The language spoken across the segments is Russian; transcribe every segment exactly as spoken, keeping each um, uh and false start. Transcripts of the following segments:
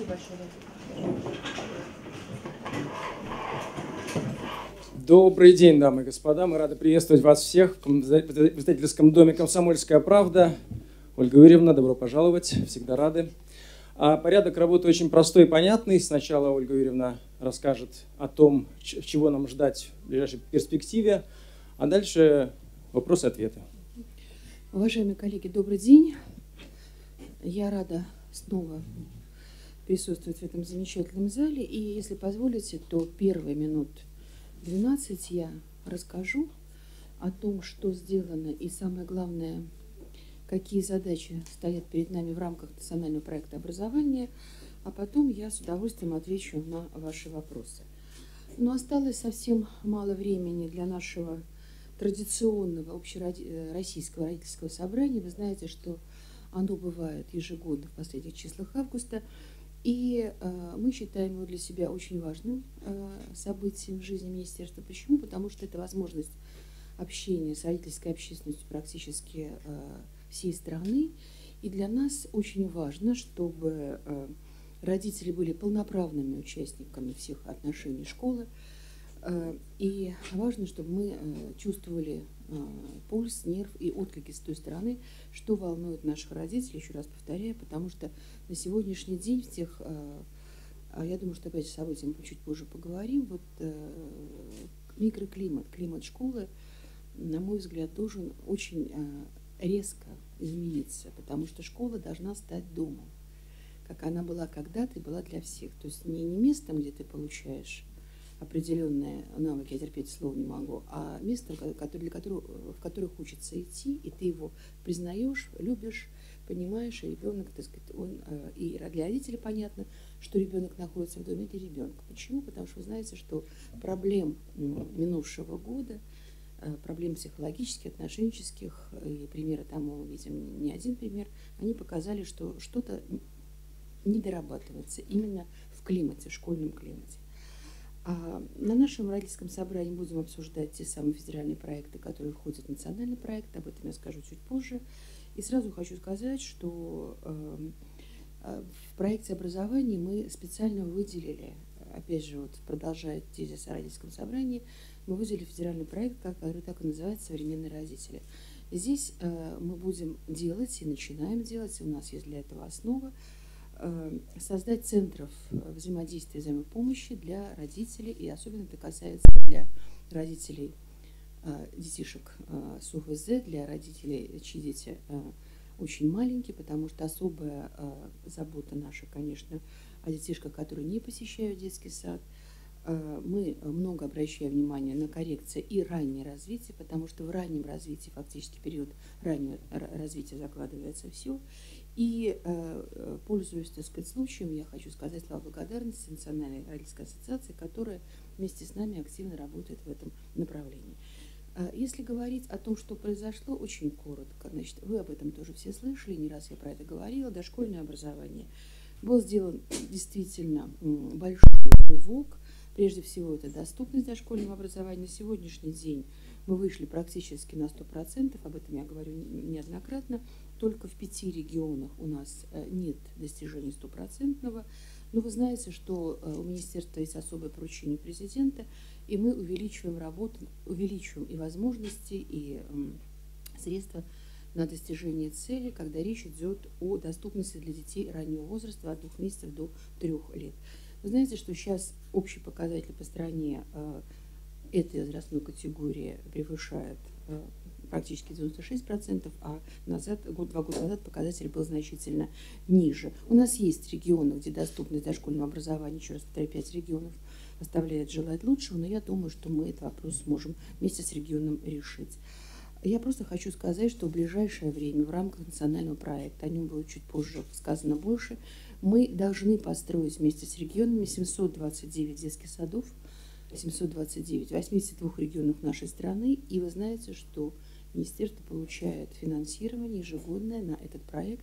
большое. Добрый день, дамы и господа. Мы рады приветствовать вас всех в издательском доме «Комсомольская правда». Ольга Юрьевна, добро пожаловать. Всегда рады. А порядок работы очень простой и понятный. Сначала Ольга Юрьевна расскажет о том, чего нам ждать в ближайшей перспективе, а дальше вопросы и ответы. Уважаемые коллеги, добрый день. Я рада снова присутствовать в этом замечательном зале. И если позволите, то первые минут двенадцать я расскажу о том, что сделано и, самое главное, какие задачи стоят перед нами в рамках национального проекта образования, а потом я с удовольствием отвечу на ваши вопросы. Но осталось совсем мало времени для нашего традиционного общероссийского родительского собрания. Вы знаете, что оно бывает ежегодно в последних числах августа. И э, мы считаем его для себя очень важным э, событием в жизни министерства. Почему? Потому что это возможность общения с родительской общественностью практически э, всей страны. И для нас очень важно, чтобы э, родители были полноправными участниками всех отношений школы. Э, и важно, чтобы мы э, чувствовали э, пульс, нерв и отклики с той стороны, что волнует наших родителей, еще раз повторяю, потому что на сегодняшний день в тех, э, я думаю, что опять с событием чуть позже поговорим, вот э, микроклимат, климат школы, на мой взгляд, должен очень э, резко измениться, потому что школа должна стать домом, как она была когда-то и была для всех. То есть не, не местом, где ты получаешь определенные навыки, я терпеть слово не могу, а местом, который, для которого, в которое хочется идти, и ты его признаешь, любишь, понимаешь, и ребенок, так сказать, он, и для родителей понятно, что ребенок находится в доме для ребенка. Почему? Потому что вы знаете, что проблем минувшего года, проблем психологических, отношенческих, и примеры тому мы видим не один пример, они показали, что что-то не дорабатывается именно в климате, в школьном климате. А на нашем родительском собрании будем обсуждать те самые федеральные проекты, которые входят в национальный проект, об этом я скажу чуть позже. И сразу хочу сказать, что э, в проекте образования мы специально выделили, опять же, вот продолжая тезис о родительском собрании, мы выделили федеральный проект, который так и называется «Современные родители». Здесь э, мы будем делать и начинаем делать, и у нас есть для этого основа, создать центров взаимодействия и взаимопомощи для родителей, и особенно это касается для родителей детишек с У В З, для родителей, чьи дети очень маленькие, потому что особая забота наша, конечно, о детишках, которые не посещают детский сад. Мы много обращаем внимание на коррекцию и раннее развитие, потому что в раннем развитии, фактически период раннего развития, закладывается все. И, э, пользуясь, так сказать, случаем, я хочу сказать слова благодарности Национальной родительской ассоциации, которая вместе с нами активно работает в этом направлении. Если говорить о том, что произошло, очень коротко, значит, вы об этом тоже все слышали, не раз я про это говорила, дошкольное образование. Был сделан действительно большой рывок. Прежде всего, это доступность дошкольного образования. На сегодняшний день мы вышли практически на сто процентов, об этом я говорю неоднократно. Только в пяти регионах у нас нет достижений стопроцентного. Но вы знаете, что у министерства есть особое поручение президента, и мы увеличиваем работу, увеличиваем и возможности, и средства на достижение цели, когда речь идет о доступности для детей раннего возраста от двух месяцев до трех лет. Вы знаете, что сейчас общий показатель по стране э, этой возрастной категории превышает э, практически девяносто шесть процентов, а назад, год, два года назад показатель был значительно ниже. У нас есть регионы, где доступность дошкольного образования, еще раз повторяю, пять регионов, оставляет желать лучшего, но я думаю, что мы этот вопрос сможем вместе с регионом решить. Я просто хочу сказать, что в ближайшее время в рамках национального проекта, о нем было чуть позже сказано больше, мы должны построить вместе с регионами семьсот двадцать девять детских садов, семьсот двадцать девять в восьмидесяти двух регионах нашей страны. И вы знаете, что министерство получает финансирование ежегодное на этот проект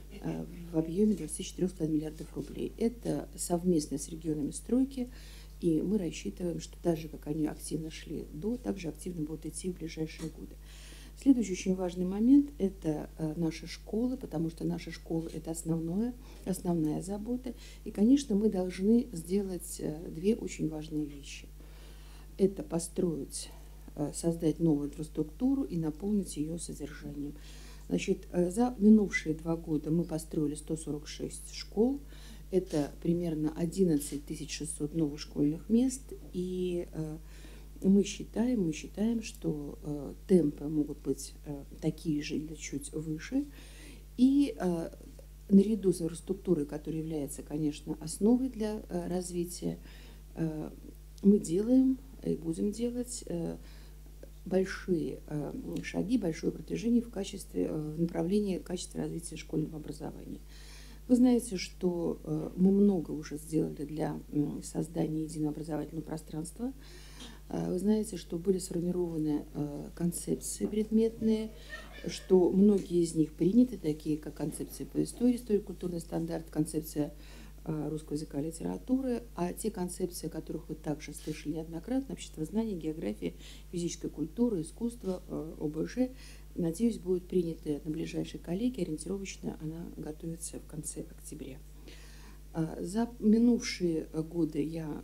в объеме двадцати четырёх с половиной миллиардов рублей. Это совместно с регионами стройки. И мы рассчитываем, что так же, как они активно шли до, так же активно будут идти в ближайшие годы. Следующий очень важный момент – это наши школы, потому что наши школы – это основное, основная забота. И, конечно, мы должны сделать две очень важные вещи. Это построить, создать новую инфраструктуру и наполнить ее содержанием. Значит, за минувшие два года мы построили сто сорок шесть школ. Это примерно одиннадцать тысяч шестьсот новых школьных мест. И мы считаем, мы считаем, что э, темпы могут быть э, такие же или чуть выше. И э, наряду с инфраструктурой, которая является, конечно, основой для э, развития, э, мы делаем и будем делать э, большие э, шаги, большое продвижение в качестве, э, в направлении качества развития школьного образования. Вы знаете, что э, мы много уже сделали для э, создания единого образовательного пространства. Вы знаете, что были сформированы концепции предметные, что многие из них приняты, такие как концепция по истории, историко-культурный стандарт, концепция русского языка и литературы, а те концепции, о которых вы также слышали неоднократно, обществознание, география, физическая культура, искусство, ОБЖ, надеюсь, будут приняты на ближайшей коллегии, ориентировочно она готовится в конце октября. За минувшие годы я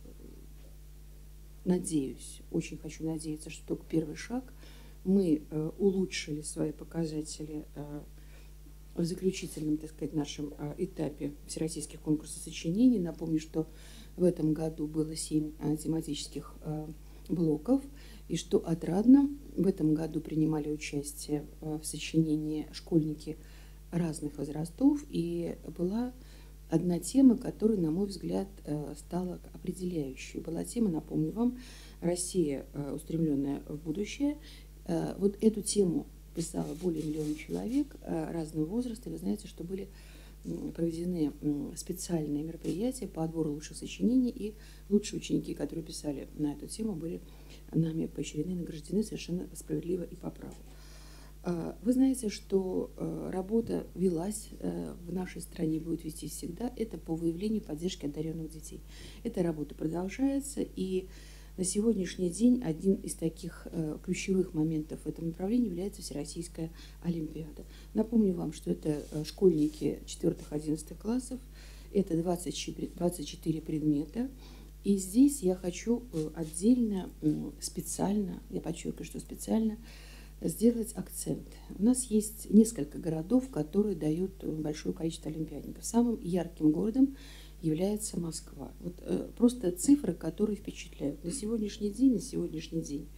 надеюсь, очень хочу надеяться, что только первый шаг. Мы э, улучшили свои показатели э, в заключительном, так сказать, нашем э, этапе всероссийских конкурсов сочинений. Напомню, что в этом году было семь э, тематических э, блоков, и что отрадно, в этом году принимали участие э, в сочинении школьники разных возрастов, и была одна тема, которая, на мой взгляд, стала определяющей. Была тема, напомню вам, «Россия, устремленная в будущее». Вот эту тему писало более миллиона человек разного возраста. Вы знаете, что были проведены специальные мероприятия по отбору лучших сочинений, и лучшие ученики, которые писали на эту тему, были нами поощрены и награждены совершенно справедливо и по праву. Вы знаете, что работа велась в нашей стране, будет вестись всегда. Это по выявлению поддержки одаренных детей. Эта работа продолжается, и на сегодняшний день один из таких ключевых моментов в этом направлении является Всероссийская олимпиада. Напомню вам, что это школьники четвёртых-одиннадцатых классов, это двадцать четыре предмета. И здесь я хочу отдельно, специально, я подчеркиваю, что специально, сделать акцент. У нас есть несколько городов, которые дают большое количество олимпиадников. Самым ярким городом является Москва. Вот э, просто цифры, которые впечатляют. На сегодняшний день, на сегодняшний день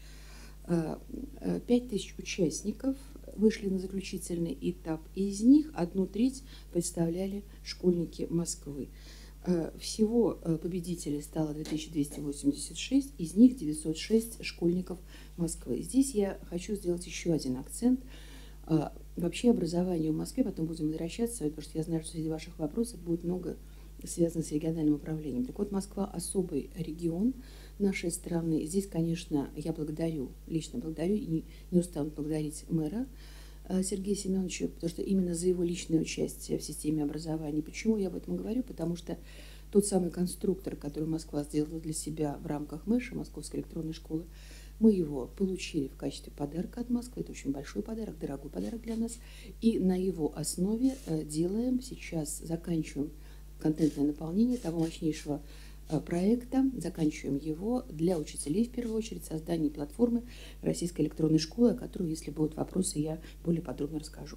пять тысяч участников вышли на заключительный этап, и из них одну треть представляли школьники Москвы. Всего победителей стало две тысячи двести восемьдесят шесть, из них девятьсот шесть школьников Москвы. Здесь я хочу сделать еще один акцент. Вообще образование в Москве, потом будем возвращаться, потому что я знаю, что среди ваших вопросов будет много связано с региональным управлением. Так вот, Москва – особый регион нашей страны. Здесь, конечно, я благодарю, лично благодарю и не, не устану благодарить мэра Сергея Семеновича, потому что именно за его личное участие в системе образования. Почему я об этом говорю? Потому что тот самый конструктор, который Москва сделала для себя в рамках МЭШа, Московской электронной школы, мы его получили в качестве подарка от Москвы. Это очень большой подарок, дорогой подарок для нас. И на его основе делаем сейчас, заканчиваем контентное наполнение того мощнейшего проекта, заканчиваем его для учителей, в первую очередь, создание платформы Российской электронной школы, о которой, если будут вопросы, я более подробно расскажу.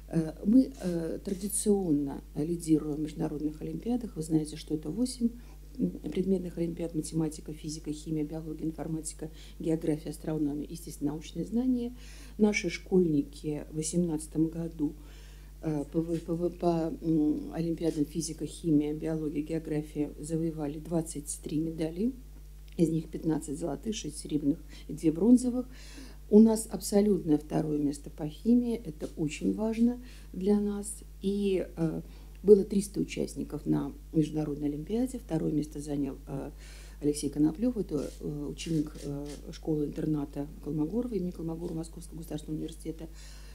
Мы традиционно лидируем в международных олимпиадах. Вы знаете, что это восемь предметных олимпиад: математика, физика, химия, биология, информатика, география, астрономия, естественно, научные знания. Наши школьники в две тысячи восемнадцатом году По, по, по олимпиадам физика, химия, биология, география завоевали двадцать три медали, из них пятнадцать золотых, шесть серебряных и две бронзовых. У нас абсолютное второе место по химии, это очень важно для нас. И э, было триста участников на международной олимпиаде, второе место занял э, Алексей Коноплев, это э, ученик э, школы-интерната Колмогорова, имени Колмогорова Московского государственного университета.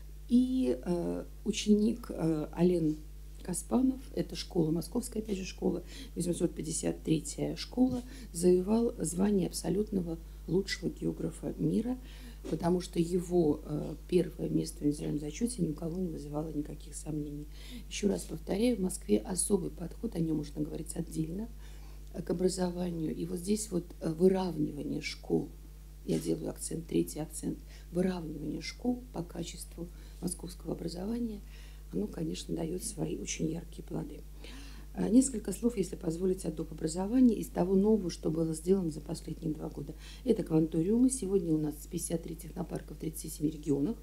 И э, ученик э, Ален Каспанов, это школа, московская, опять же, школа, восемьсот пятьдесят третья школа, завоевал звание абсолютного лучшего географа мира. потому что его э, первое место в индивидуальном зачете ни у кого не вызывало никаких сомнений. Еще раз повторяю, в Москве особый подход, о нем можно говорить отдельно, к образованию. И вот здесь вот выравнивание школ, я делаю акцент, третий акцент, выравнивание школ по качеству московского образования, оно, конечно, дает свои очень яркие плоды. Несколько слов, если позволите, о доп. Образовании из того нового, что было сделано за последние два года. Это кванториумы. Сегодня у нас пятьдесят три технопарка в тридцати семи регионах.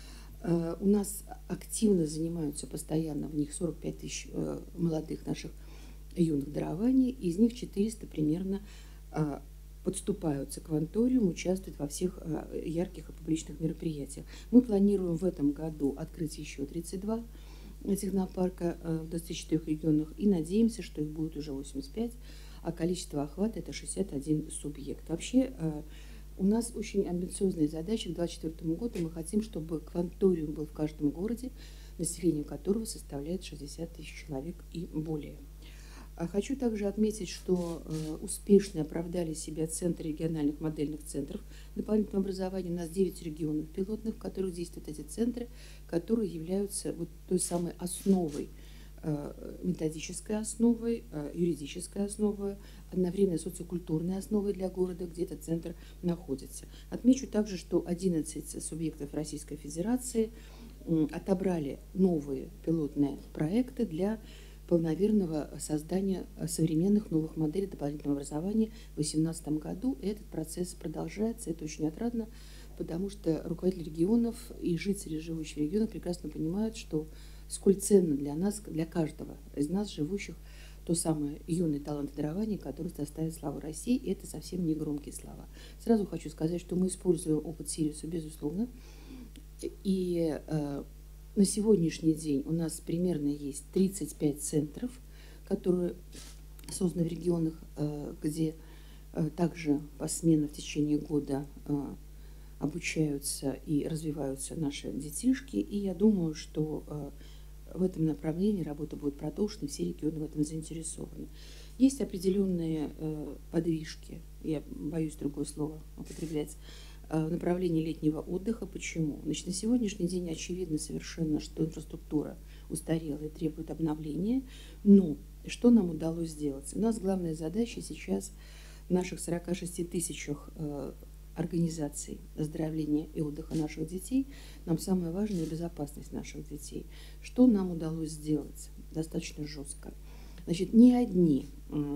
У нас активно занимаются постоянно в них сорок пять тысяч молодых наших юных дарований. Из них четыреста примерно подступаются к кванториуму, участвуют во всех ярких и публичных мероприятиях. Мы планируем в этом году открыть еще тридцать два технопарка в двадцати четырёх регионах и надеемся, что их будет уже восемьдесят пять, а количество охвата это шестьдесят один субъект. Вообще у нас очень амбициозные задачи. К две тысячи двадцать четвёртому году мы хотим, чтобы кванториум был в каждом городе, население которого составляет шестьдесят тысяч человек и более. Хочу также отметить, что успешно оправдали себя центры региональных модельных центров дополнительного образования. У нас девять регионов пилотных, в которых действуют эти центры, которые являются вот той самой основой, методической основой, юридической основой, одновременно социокультурной основой для города, где этот центр находится. Отмечу также, что одиннадцать субъектов Российской Федерации отобрали новые пилотные проекты для полноверного создания современных новых моделей дополнительного образования в две тысячи восемнадцатом году. И этот процесс продолжается. Это очень отрадно, потому что руководители регионов и жители, живущих в регионах, прекрасно понимают, что сколь ценно для нас, для каждого из нас, живущих, то самое юное талант дарования, которое составит славу России. И это совсем не громкие слова. Сразу хочу сказать, что мы используем опыт Сириуса, безусловно. И э, на сегодняшний день у нас примерно есть тридцать пять центров, которые созданы в регионах, где также посменно в течение года обучаются и развиваются наши детишки. И я думаю, что в этом направлении работа будет продолжена, и все регионы в этом заинтересованы. Есть определенные подвижки, я боюсь другое слово употреблять, в направлении летнего отдыха. Почему? Значит, на сегодняшний день очевидно совершенно, что инфраструктура устарела и требует обновления. Но что нам удалось сделать? У нас главная задача сейчас в наших сорока шести тысячах организаций оздоровления и отдыха наших детей. Нам самое важное – безопасность наших детей. Что нам удалось сделать достаточно жестко? Значит, ни одни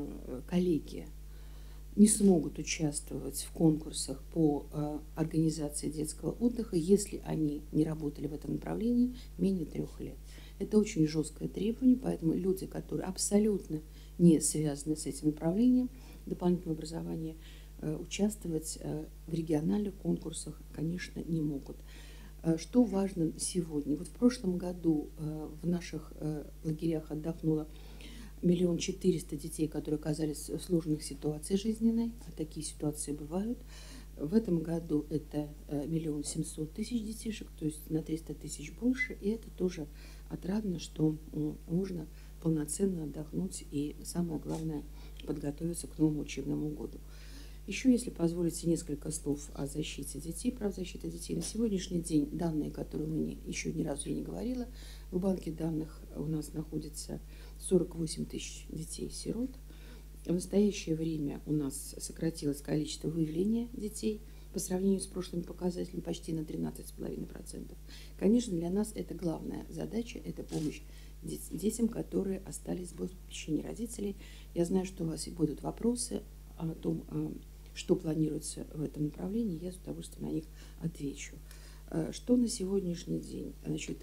коллеги не смогут участвовать в конкурсах по э, организации детского отдыха, если они не работали в этом направлении менее трех лет. Это очень жесткое требование, поэтому люди, которые абсолютно не связаны с этим направлением дополнительного образования, э, участвовать э, в региональных конкурсах, конечно, не могут. Э, что важно сегодня? Вот в прошлом году э, в наших э, лагерях отдохнуло миллион четыреста детей, которые оказались в сложных ситуациях жизненной, а такие ситуации бывают. В этом году это миллион семьсот тысяч детишек, то есть на триста тысяч больше, и это тоже отрадно, что можно полноценно отдохнуть и, самое главное, подготовиться к новому учебному году. Еще, если позволите, несколько слов о защите детей, прав защиты детей. На сегодняшний день данные, которые мы не, еще ни разу я не говорила, в банке данных у нас находится сорок восемь тысяч детей-сирот. В настоящее время у нас сократилось количество выявления детей по сравнению с прошлыми показателями почти на тринадцать целых пять десятых процента. Конечно, для нас это главная задача, это помощь детям, которые остались без попечения родителей. Я знаю, что у вас будут вопросы о том, что планируется в этом направлении, я с удовольствием на них отвечу. Что на сегодняшний день? Значит,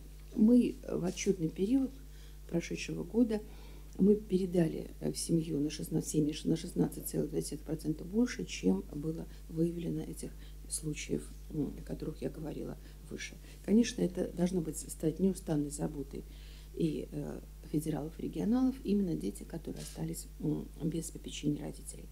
мы в отчетный период прошедшего года мы передали в семью на шестнадцать целых две десятых процента больше, чем было выявлено этих случаев, о которых я говорила выше. Конечно, это должно быть стать неустанной заботой и федералов, и регионалов, именно дети, которые остались без попечения родителей.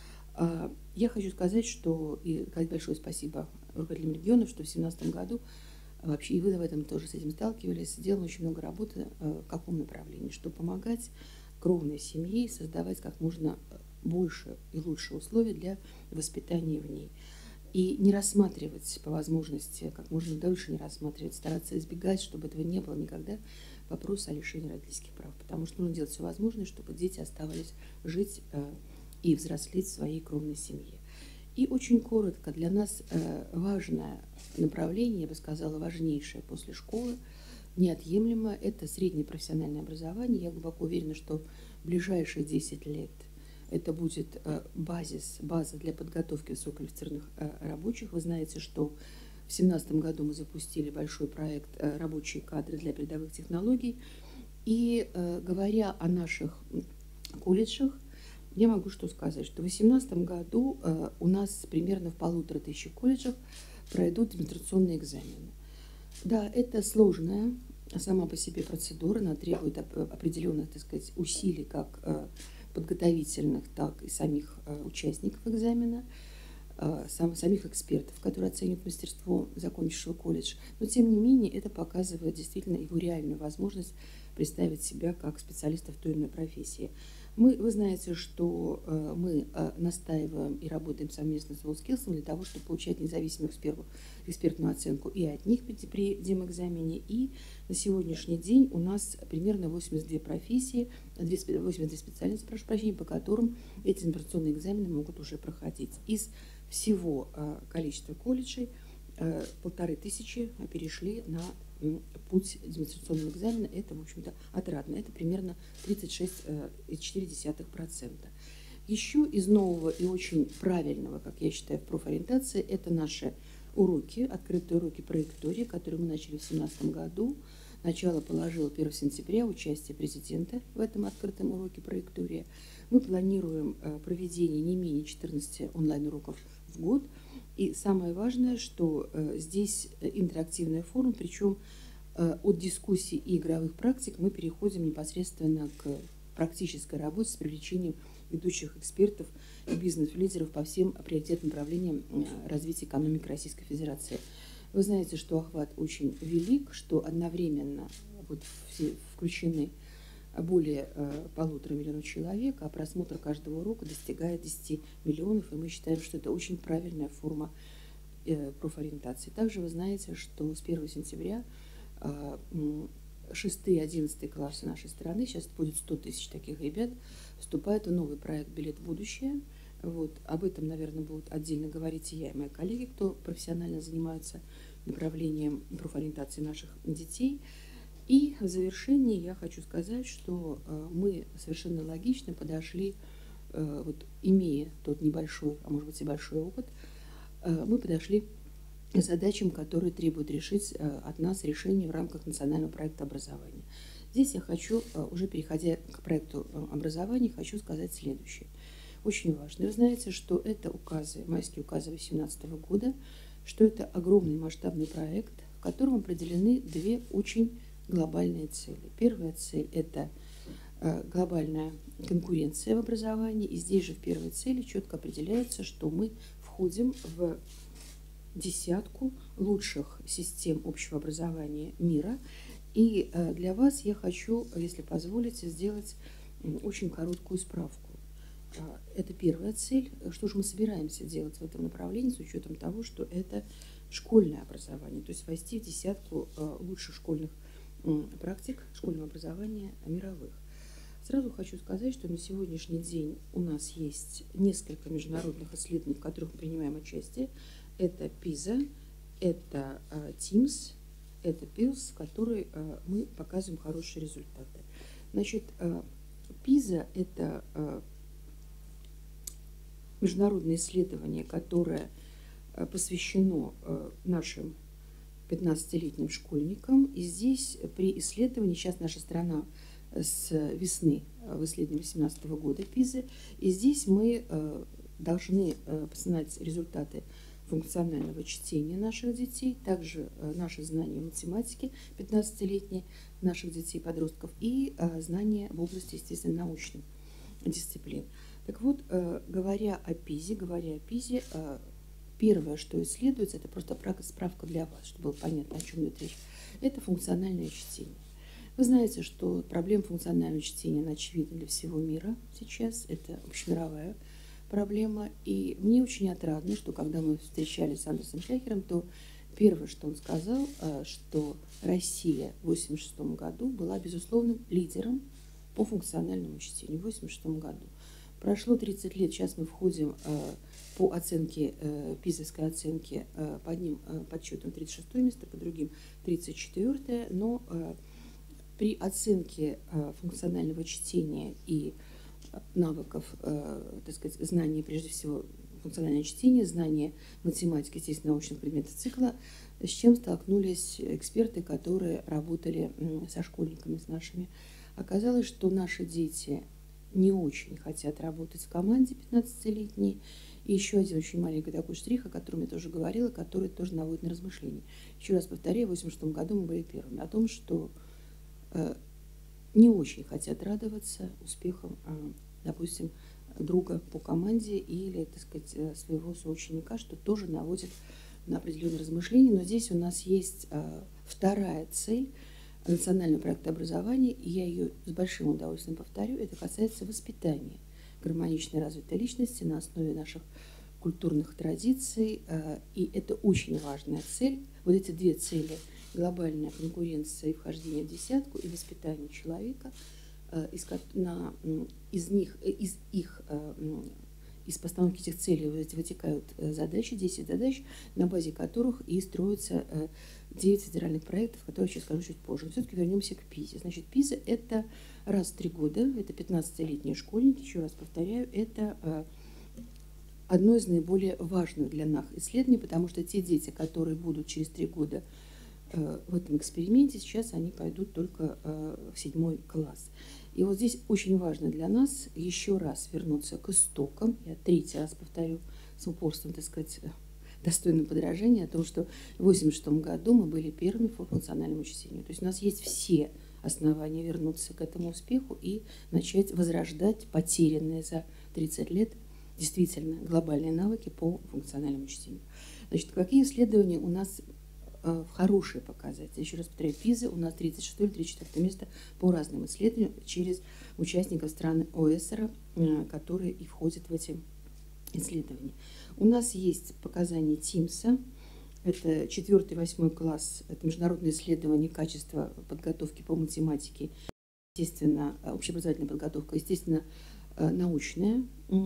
Я хочу сказать, что и сказать большое спасибо руководителям регионов, что в две тысячи семнадцатом году вообще и вы в этом тоже с этим сталкивались, сделано очень много работы в каком направлении, чтобы помогать кровной семье, создавать как можно больше и лучше условия для воспитания в ней. и не рассматривать по возможности, как можно дольше не рассматривать, стараться избегать, чтобы этого не было никогда, вопрос о лишении родительских прав. Потому что нужно делать все возможное, чтобы дети оставались жить э, и взрослеть в своей кровной семье. И очень коротко, для нас э, важное направление, я бы сказала, важнейшее после школы, неотъемлемо, это среднее профессиональное образование. Я глубоко уверена, что в ближайшие десять лет это будет э, базис, база для подготовки высококвалифицированных э, рабочих. Вы знаете, что в две тысячи семнадцатом году мы запустили большой проект э, «Рабочие кадры для передовых технологий». И э, говоря о наших колледжах, я могу что сказать, что в две тысячи восемнадцатом году э, у нас примерно в полутора тысячах колледжах пройдут демонстрационные экзамены. Да, это сложная сама по себе процедура, она требует определенных, так сказать, усилий как э, подготовительных, так и самих э, участников экзамена, э, сам, самих экспертов, которые оценивают мастерство закончившего колледж. Но, тем не менее, это показывает действительно его реальную возможность представить себя как специалиста в той или иной профессии. Мы, вы знаете, что э, мы э, настаиваем и работаем совместно с WorldSkills для того, чтобы получать независимую экспертную, экспертную оценку и от них при, при демэкзамене. И на сегодняшний день у нас примерно восемьдесят две профессии, восемьдесят две специальности, прошу прощения, по которым эти демонстрационные экзамены могут уже проходить. Из всего э, количества колледжей э, полторы тысячи перешли на путь демонстрационного экзамена. Это, в общем-то, отрадно. Это примерно тридцать шесть целых четыре десятых процента. Еще из нового и очень правильного, как я считаю, в профориентации, это наши уроки, открытые уроки проектории, которые мы начали в две тысячи семнадцатом году. Начало положило первого сентября участие президента в этом открытом уроке проектория. Мы планируем проведение не менее четырнадцати онлайн-уроков в год. И самое важное, что э, здесь интерактивная форма, причем э, от дискуссий и игровых практик мы переходим непосредственно к практической работе с привлечением ведущих экспертов и бизнес-лидеров по всем приоритетным направлениям э, развития экономики Российской Федерации. Вы знаете, что охват очень велик, что одновременно вот все включены более э, полутора миллионов человек, а просмотр каждого урока достигает десяти миллионов, и мы считаем, что это очень правильная форма э, профориентации. Также вы знаете, что с первого сентября э, шестые и одиннадцатые классы нашей страны, сейчас будет сто тысяч таких ребят, вступают в новый проект «Билет в будущее». Вот, об этом, наверное, будут отдельно говорить и я, и мои коллеги, кто профессионально занимается направлением профориентации наших детей. И в завершении я хочу сказать, что э, мы совершенно логично подошли, э, вот, имея тот небольшой, а может быть и большой опыт, э, мы подошли к задачам, которые требуют решить э, от нас решение в рамках национального проекта образования. Здесь я хочу, э, уже переходя к проекту э, образования, хочу сказать следующее. Очень важно. Вы знаете, что это указы, майские указы две тысячи восемнадцатого года, что это огромный масштабный проект, в котором определены две очень глобальные цели. Первая цель – это э, глобальная конкуренция в образовании. И здесь же в первой цели четко определяется, что мы входим в десятку лучших систем общего образования мира. И э, для вас я хочу, если позволите, сделать очень короткую справку. Это первая цель. Что же мы собираемся делать в этом направлении с учетом того, что это школьное образование, то есть войти в десятку э, лучших школьных практик школьного образования мировых. Сразу хочу сказать, что на сегодняшний день у нас есть несколько международных исследований, в которых мы принимаем участие. Это пиза, это тимс, это пилс, в которой мы показываем хорошие результаты. Значит, пиза – это международное исследование, которое посвящено нашим пятнадцатилетним школьникам. И здесь при исследовании, сейчас наша страна с весны в исследовании две тысячи восемнадцатого года пизы, и здесь мы э, должны э, познать результаты функционального чтения наших детей, также э, наши знания математики пятнадцатилетние наших детей и подростков и э, знания в области естественно-научных дисциплин. Так вот, э, говоря о пизе, говоря о пизе, э, первое, что исследуется, это просто справка для вас, чтобы было понятно, о чем идет речь. Это функциональное чтение. Вы знаете, что проблема функционального чтения, она очевидна для всего мира сейчас. Это общемировая проблема. И мне очень отрадно, что когда мы встречались с Андерсом Шляхером, то первое, что он сказал, что Россия в восемьдесят шестом году была безусловным лидером по функциональному чтению. В восемьдесят шестом году. Прошло тридцать лет, сейчас мы входим по оценке, пизовской оценке, по одним подсчетам тридцать шестое место, по другим тридцать четвёртое, но при оценке функционального чтения и навыков, так сказать, знаний, прежде всего, функциональное чтение, знание математики, естественно, научных предметов цикла, с чем столкнулись эксперты, которые работали со школьниками, с нашими. Оказалось, что наши дети не очень хотят работать в команде пятнадцатилетней. И еще один очень маленький такой штрих, о котором я тоже говорила, который тоже наводит на размышления. Еще раз повторяю, в восемьдесят шестом году мы были первыми. О том, что э, не очень хотят радоваться успехам, э, допустим, друга по команде или, так сказать, своего соученика, что тоже наводит на определенные размышления. Но здесь у нас есть э, вторая цель национального проекта образования, и я ее с большим удовольствием повторю, это касается воспитания гармонично развитой личности на основе наших культурных традиций, и это очень важная цель. Вот эти две цели – глобальная конкуренция и вхождение в десятку, и воспитание человека, из, на, из них, из их из постановки этих целей вытекают задачи, десять задач, на базе которых и строятся девять федеральных проектов, которые я сейчас скажу чуть позже. Но все-таки вернемся к ПИЗе. Значит, ПИЗа – это раз в три года, это пятнадцатилетние школьники, еще раз повторяю, это одно из наиболее важных для нас исследований, потому что те дети, которые будут через три года в этом эксперименте, сейчас они пойдут только в седьмой класс. И вот здесь очень важно для нас еще раз вернуться к истокам. Я третий раз повторю с упорством, так сказать, достойным подражания о том, что в восемьдесят шестом году мы были первыми по функциональному чтению. То есть у нас есть все основания вернуться к этому успеху и начать возрождать потерянные за тридцать лет действительно глобальные навыки по функциональному чтению. Значит, какие исследования у нас в хорошие показатели? Еще раз повторяю, ПИЗа у нас тридцать шестое или тридцать четвёртое место по разным исследованиям через участников стран ОЭСР, которые и входят в эти исследования. У нас есть показания ТИМСа, это четвёртый и восьмой класс, это международное исследование качества подготовки по математике, естественно, общеобразовательная подготовка, естественно, научные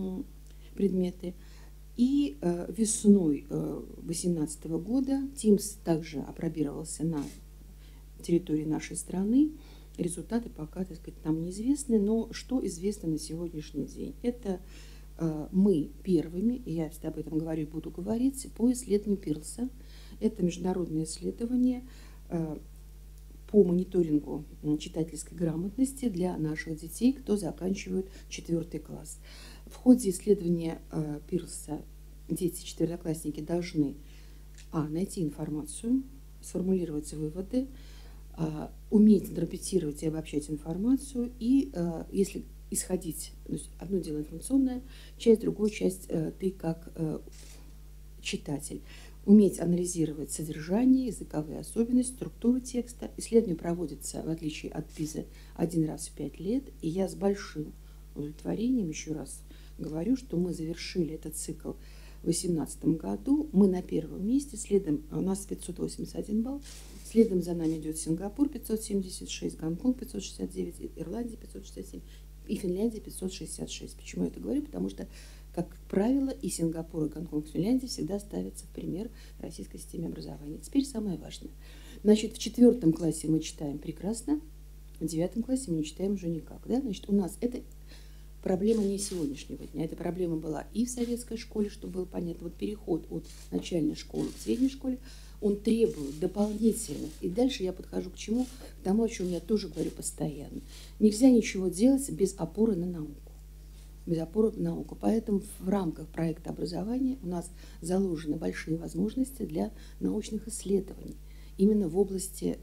предметы. И э, весной две тысячи восемнадцатого года ТИМС также апробировался на территории нашей страны. Результаты пока, так сказать, нам неизвестны, но что известно на сегодняшний день? Это э, мы первыми, и я всегда об этом говорю и буду говорить, по исследованию Пирлса. Это международное исследование э, по мониторингу читательской грамотности для наших детей, кто заканчивает четвертый класс. В ходе исследования э, Пирлса дети, четвертоклассники, должны а, найти информацию, сформулировать выводы, э, уметь интерпретировать и обобщать информацию, и э, если исходить, то есть одно дело информационная часть, другую часть э, ты как э, читатель. Уметь анализировать содержание, языковые особенности, структуру текста. Исследование проводится, в отличие от ПИЗа, один раз в пять лет, и я с большим удовлетворением еще раз говорю, что мы завершили этот цикл в две тысячи восемнадцатом году. Мы на первом месте, следом у нас пятьсот восемьдесят один балл, следом за нами идет Сингапур пятьсот семьдесят шесть, Гонконг пятьсот шестьдесят девять, Ирландия пятьсот шестьдесят семь и Финляндия пятьсот шестьдесят шесть. Почему я это говорю? Потому что, как правило, и Сингапур, и Гонконг, и Финляндия всегда ставятся в пример российской системе образования. Теперь самое важное. Значит, в четвертом классе мы читаем прекрасно, в девятом классе мы не читаем уже никак. Да? Значит, у нас это проблема не сегодняшнего дня. Эта проблема была и в советской школе, чтобы было понятно. Вот переход от начальной школы к средней школе, он требует дополнительных. И дальше я подхожу к чему? К тому, о чем я тоже говорю постоянно. Нельзя ничего делать без опоры на науку. Без опоры на науку. Поэтому в рамках проекта образования у нас заложены большие возможности для научных исследований. Именно в области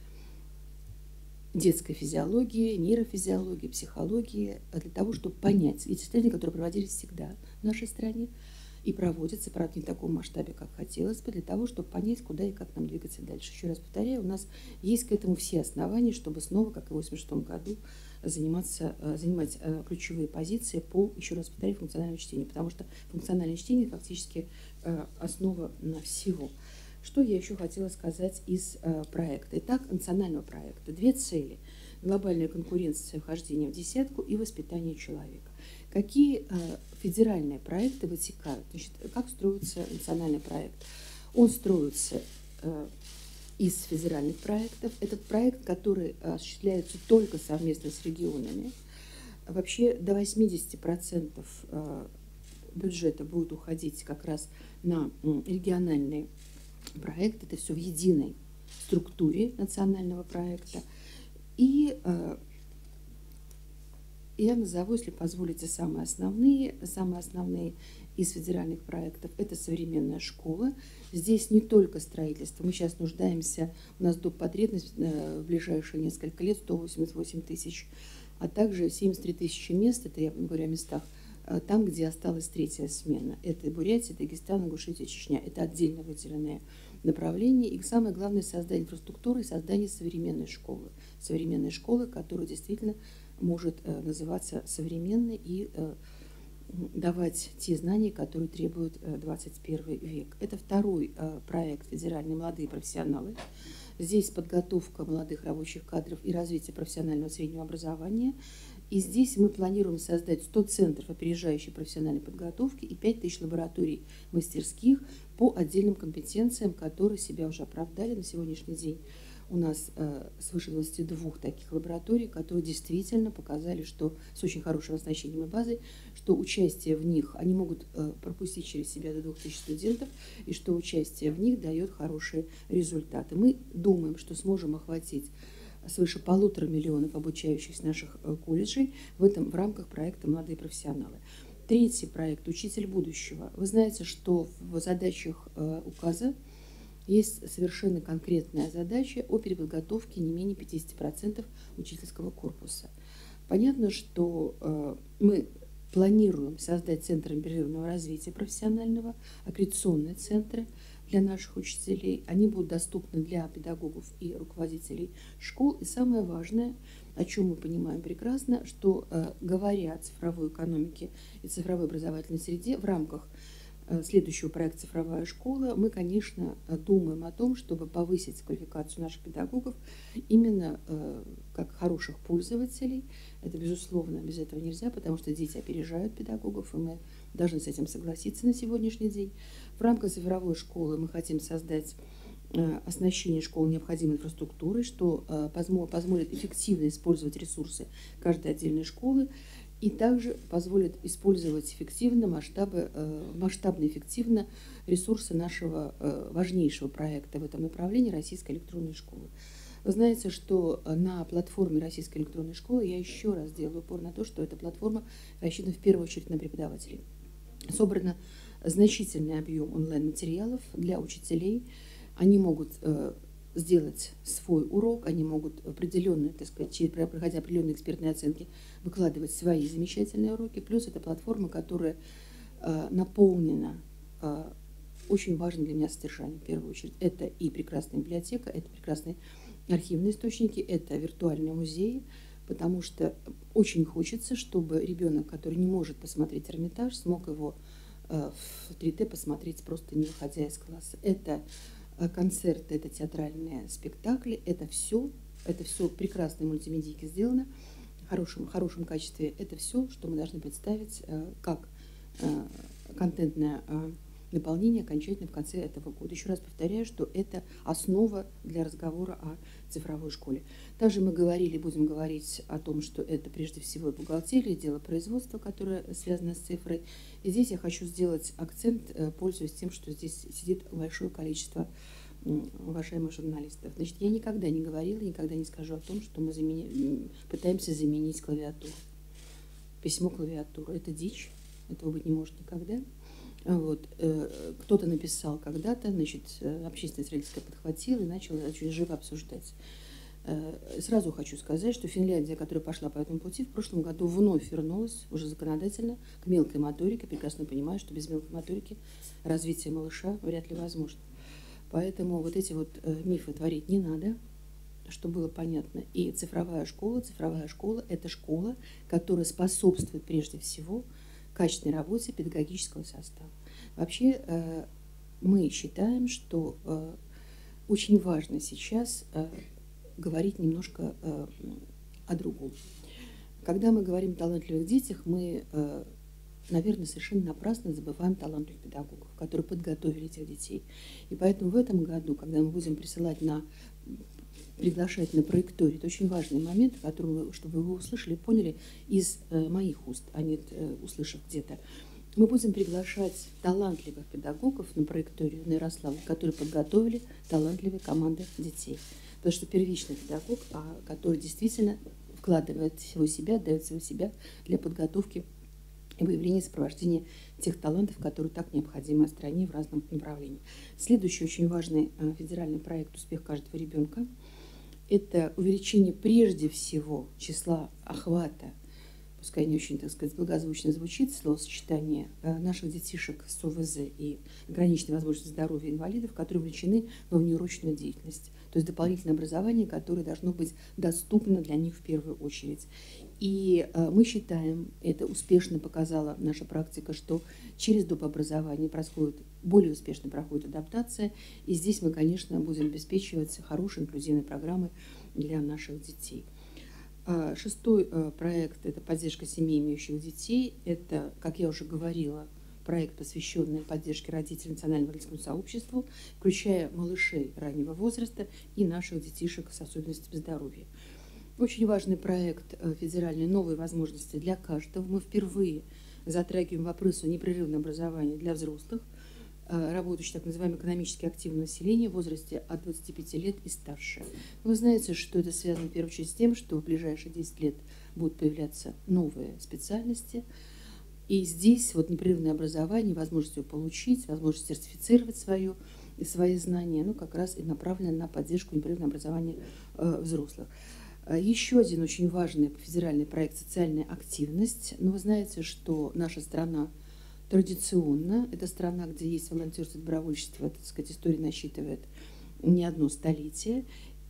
детской физиологии, нейрофизиологии, психологии, для того, чтобы понять. Эти исследования, которые проводились всегда в нашей стране и проводятся, правда, не в таком масштабе, как хотелось бы, для того, чтобы понять, куда и как нам двигаться дальше. Еще раз повторяю, у нас есть к этому все основания, чтобы снова, как и в восемьдесят шестом году, заниматься, занимать ключевые позиции по, еще раз повторяю, функциональному чтению, потому что функциональное чтение фактически основа всего. Что я еще хотела сказать из проекта? Итак, национального проекта. Две цели. Глобальная конкуренция, вхождение в десятку и воспитание человека. Какие федеральные проекты вытекают? Значит, как строится национальный проект? Он строится из федеральных проектов. Этот проект, который осуществляется только совместно с регионами, вообще до восьмидесяти процентов бюджета будет уходить как раз на региональные проекты. Это все в единой структуре национального проекта. И я назову, если позволите, самые основные, самые основные из федеральных проектов. Это современная школа. Здесь не только строительство. Мы сейчас нуждаемся, у нас доп. Потребность в ближайшие несколько лет сто восемьдесят восемь тысяч, а также семьдесят три тысячи мест, это я говорю о местах, там, где осталась третья смена. Это Бурятия, Дагестан, Ингушетия, Чечня. Это отдельно выделенные направления. И самое главное — создание инфраструктуры и создание современной школы. Современной школы, которая действительно может называться современной и давать те знания, которые требует двадцать первый век. Это второй проект «Федеральные молодые профессионалы». Здесь подготовка молодых рабочих кадров и развитие профессионального среднего образования. И здесь мы планируем создать сто центров опережающей профессиональной подготовки и пять тысяч лабораторий мастерских по отдельным компетенциям, которые себя уже оправдали на сегодняшний день. У нас э, свыше двадцати двух таких лабораторий, которые действительно показали, что с очень хорошим оснащением и базой, что участие в них, они могут э, пропустить через себя до двух тысяч студентов, и что участие в них дает хорошие результаты. Мы думаем, что сможем охватить свыше полутора миллионов обучающихся наших э, колледжей в, этом, в рамках проекта «Молодые профессионалы». Третий проект «Учитель будущего». Вы знаете, что в задачах э, указа есть совершенно конкретная задача о переподготовке не менее пятидесяти процентов учительского корпуса. Понятно, что э, мы планируем создать центр имбирированного развития профессионального, аккредитационные центры для наших учителей. Они будут доступны для педагогов и руководителей школ. И самое важное, о чем мы понимаем прекрасно, что, э, говоря о цифровой экономике и цифровой образовательной среде в рамках следующего проекта «Цифровая школа», мы, конечно, думаем о том, чтобы повысить квалификацию наших педагогов именно э, как хороших пользователей. Это, безусловно, без этого нельзя, потому что дети опережают педагогов, и мы должны с этим согласиться на сегодняшний день. В рамках цифровой школы мы хотим создать э, оснащение школ необходимой инфраструктурой, что э, позволит эффективно использовать ресурсы каждой отдельной школы, и также позволит использовать эффективно, масштабы, масштабно эффективно ресурсы нашего важнейшего проекта в этом направлении — Российской электронной школы. Вы знаете, что на платформе Российской электронной школы, я еще раз делаю упор на то, что эта платформа рассчитана в первую очередь на преподавателей. Собрано значительный объем онлайн-материалов для учителей. Они могут сделать свой урок, они могут определенные, так сказать, проходя определенные экспертные оценки, выкладывать свои замечательные уроки. Плюс это платформа, которая э, наполнена э, очень важным для меня содержанием. В первую очередь, это и прекрасная библиотека, это прекрасные архивные источники, это виртуальные музеи, потому что очень хочется, чтобы ребенок, который не может посмотреть Эрмитаж, смог его э, в три дэ посмотреть, просто не выходя из класса. Это концерты, это театральные спектакли, это все, это все прекрасные мультимедийки сделано в хорошем, хорошем качестве. Это все, что мы должны представить как контентное наполнение окончательно в конце этого года. Еще раз повторяю, что это основа для разговора о цифровой школе. Также мы говорили, будем говорить о том, что это прежде всего бухгалтерия, дело производства, которое связано с цифрой. И здесь я хочу сделать акцент, пользуясь тем, что здесь сидит большое количество уважаемых журналистов. Значит, я никогда не говорила, никогда не скажу о том, что мы замени... пытаемся заменить клавиатуру. Письмо клавиатуру — это дичь, этого быть не может никогда. Вот. Кто-то написал когда-то, значит, общественность родительская подхватила и начала очень живо обсуждать. Сразу хочу сказать, что Финляндия, которая пошла по этому пути, в прошлом году вновь вернулась уже законодательно к мелкой моторике, прекрасно понимая, что без мелкой моторики развитие малыша вряд ли возможно. Поэтому вот эти вот мифы творить не надо. чтобы было понятно, и цифровая школа, цифровая школа – это школа, которая способствует прежде всего качественной работе педагогического состава. Вообще мы считаем, что очень важно сейчас говорить немножко о другом. Когда мы говорим о талантливых детях, мы, наверное, совершенно напрасно забываем талантливых педагогов, которые подготовили этих детей. И поэтому в этом году, когда мы будем присылать на, приглашать на проекторий, это очень важный момент, который, чтобы вы услышали, поняли из моих уст, а не услышав где-то. Мы будем приглашать талантливых педагогов на проекторию на Ярославле, которые подготовили талантливые команды детей. Потому что первичный педагог, который действительно вкладывает всего себя, дает всего себя для подготовки и выявления и сопровождения тех талантов, которые так необходимы стране в разном направлении. Следующий очень важный федеральный проект «Успех каждого ребенка» – это увеличение прежде всего числа охвата, пускай не очень, так сказать, благозвучно звучит словосочетание, наших детишек с о вэ зэ и ограниченной возможностью здоровья инвалидов, которые вовлечены во внеурочную деятельность. То есть дополнительное образование, которое должно быть доступно для них в первую очередь. И мы считаем, это успешно показала наша практика, что через доп. Образование происходит, более успешно проходит адаптация. И здесь мы, конечно, будем обеспечивать хорошие инклюзивные программы для наших детей. Шестой проект – это поддержка семей, имеющих детей. Это, как я уже говорила, проект, посвященный поддержке родителей национального родительскому сообществу, включая малышей раннего возраста и наших детишек с особенностями здоровья. Очень важный проект федеральный «Новые возможности для каждого». Мы впервые затрагиваем вопрос о непрерывном образовании для взрослых, работающих так называемое экономически активное население в возрасте от двадцати пяти лет и старше. Вы знаете, что это связано в первую очередь с тем, что в ближайшие десять лет будут появляться новые специальности. И здесь вот непрерывное образование, возможность его получить, возможность сертифицировать свое, свои знания, ну, как раз и направлено на поддержку непрерывного образования э, взрослых. Еще один очень важный федеральный проект «Социальная активность». Но вы знаете, что наша страна традиционно, это страна, где есть волонтерство и добровольчество, так сказать, история насчитывает не одно столетие.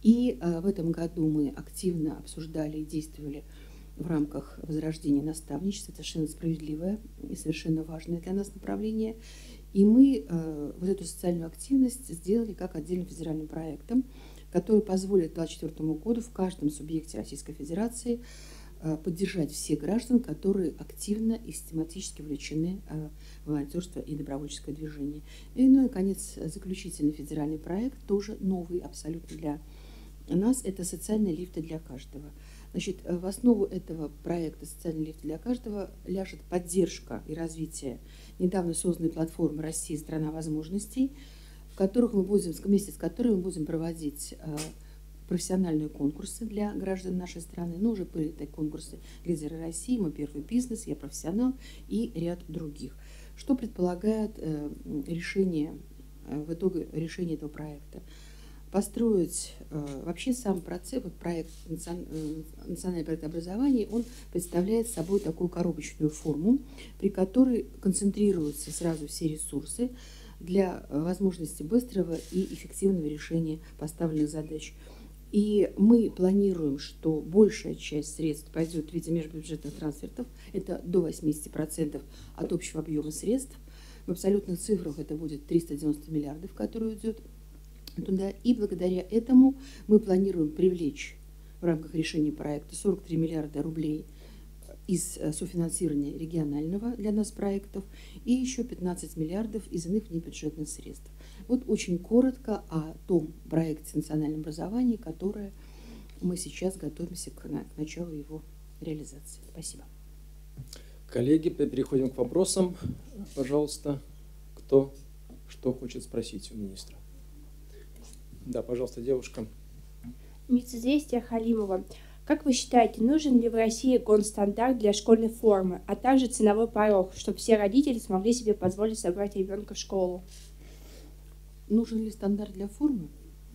И э, в этом году мы активно обсуждали и действовали в рамках возрождения наставничества. Это совершенно справедливое и совершенно важное для нас направление. И мы э, вот эту социальную активность сделали как отдельным федеральным проектом, который позволит к две тысячи двадцать четвёртому году в каждом субъекте Российской Федерации э, поддержать всех граждан, которые активно и систематически вовлечены э, в волонтерство и добровольческое движение. И, ну, наконец, заключительный федеральный проект, тоже новый абсолютно для нас, это социальные лифты для каждого. Значит, в основу этого проекта «Социальный лифт для каждого» ляжет поддержка и развитие недавно созданной платформы «Россия. Страна возможностей», в которых мы будем, вместе с которой мы будем проводить профессиональные конкурсы для граждан нашей страны. Ну, уже были такие конкурсы «Лидеры России», «Мой первый бизнес», «Я профессионал» и ряд других. Что предполагает решение, в итоге решение этого проекта? Построить э, вообще сам процесс, вот проект, национальный проект образования, он представляет собой такую коробочную форму, при которой концентрируются сразу все ресурсы для возможности быстрого и эффективного решения поставленных задач. И мы планируем, что большая часть средств пойдет в виде межбюджетных трансфертов, это до восьмидесяти процентов от общего объема средств. В абсолютных цифрах это будет триста девяносто миллиардов, которые уйдет туда. И благодаря этому мы планируем привлечь в рамках решения проекта сорок три миллиарда рублей из софинансирования регионального для нас проектов и еще пятнадцать миллиардов из иных внебюджетных средств. Вот очень коротко о том проекте национального образования, которое мы сейчас готовимся к, к началу его реализации. Спасибо. Коллеги, переходим к вопросам. Пожалуйста, кто что хочет спросить у министра? Да, пожалуйста, девушка. Мецезвестия Халимова. Как вы считаете, нужен ли в России госстандарт для школьной формы, а также ценовой порог, чтобы все родители смогли себе позволить собрать ребенка в школу? Нужен ли стандарт для формы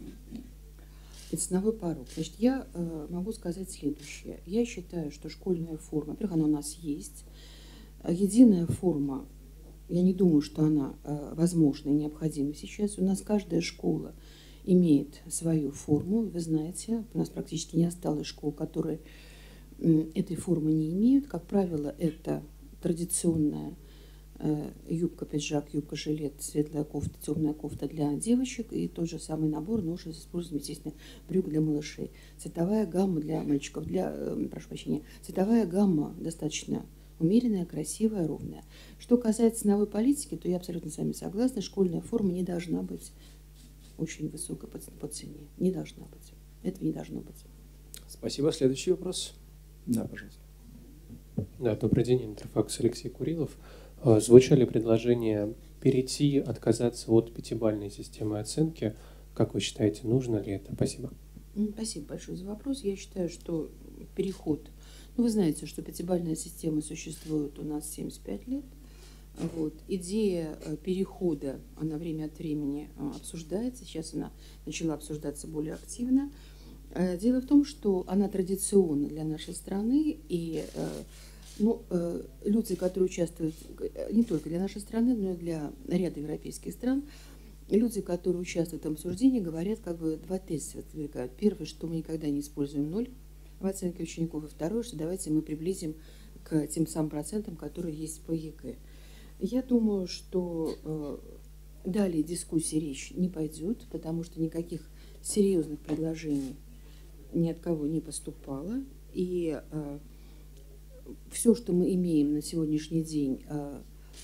и ценовой порог? Значит, я э, могу сказать следующее. Я считаю, что школьная форма, во-первых, она у нас есть. Единая форма, я не думаю, что она э, возможна и необходима сейчас. У нас каждая школа имеет свою форму. Вы знаете, у нас практически не осталось школ, которые этой формы не имеют. Как правило, это традиционная юбка, пиджак, юбка, жилет, светлая кофта, темная кофта для девочек и тот же самый набор, но уже используем, естественно, брюк для малышей. Цветовая гамма для мальчиков, для, прошу прощения, цветовая гамма достаточно умеренная, красивая, ровная. Что касается ценовой политики, то я абсолютно с вами согласна, школьная форма не должна быть очень высокой по, по цене. Не должна быть. Этого не должно быть. Спасибо. Следующий вопрос. Да, пожалуйста. Да, добрый день, Интерфакс, Алексей Курилов. Звучали предложения перейти, отказаться от пятибалльной системы оценки. Как вы считаете, нужно ли это? Спасибо. Спасибо большое за вопрос. Я считаю, что переход... Ну, вы знаете, что пятибалльная система существует у нас семьдесят пять лет. Вот. Идея перехода, она время от времени обсуждается. Сейчас она начала обсуждаться более активно. Дело в том, что она традиционна для нашей страны, и ну, люди, которые участвуют не только для нашей страны, но и для ряда европейских стран, люди, которые участвуют в этом обсуждении, говорят, как бы два тезиса выдвигают. Первое, что мы никогда не используем ноль в оценке учеников, и второе, что давайте мы приблизим к тем самым процентам, которые есть по ЕГЭ. Я думаю, что э, далее дискуссии речь не пойдет, потому что никаких серьезных предложений ни от кого не поступало. И э, все, что мы имеем на сегодняшний день э,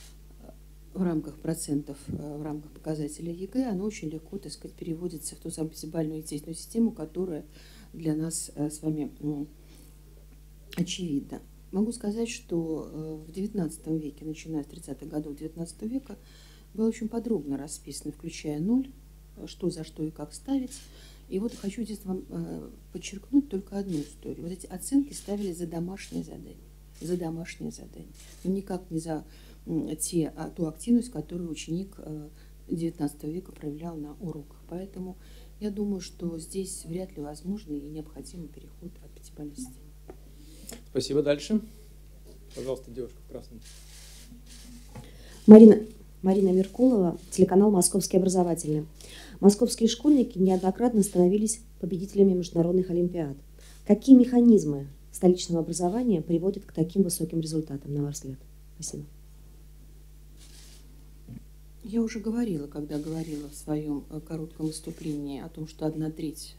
в рамках процентов, э, в рамках показателей ЕГЭ, оно очень легко, так сказать, переводится в ту самую пятибалльную естественную систему, которая для нас э, с вами э, очевидна. Могу сказать, что в девятнадцатом веке, начиная с тридцатых годов девятнадцатого века, было очень подробно расписано, включая ноль, что за что и как ставить. И вот хочу здесь вам подчеркнуть только одну историю. Вот эти оценки ставили за домашнее задание. За домашнее задание. Но никак не за те, ту активность, которую ученик девятнадцатого века проявлял на уроках. Поэтому я думаю, что здесь вряд ли возможный и необходимый переход от пятибалльной системы. Спасибо. Дальше. Пожалуйста, девушка в красном. Марина, Марина Меркулова, телеканал «Московский образовательный». Московские школьники неоднократно становились победителями международных олимпиад. Какие механизмы столичного образования приводят к таким высоким результатам, на ваш взгляд? Спасибо. Я уже говорила, когда говорила в своем коротком выступлении о том, что одна треть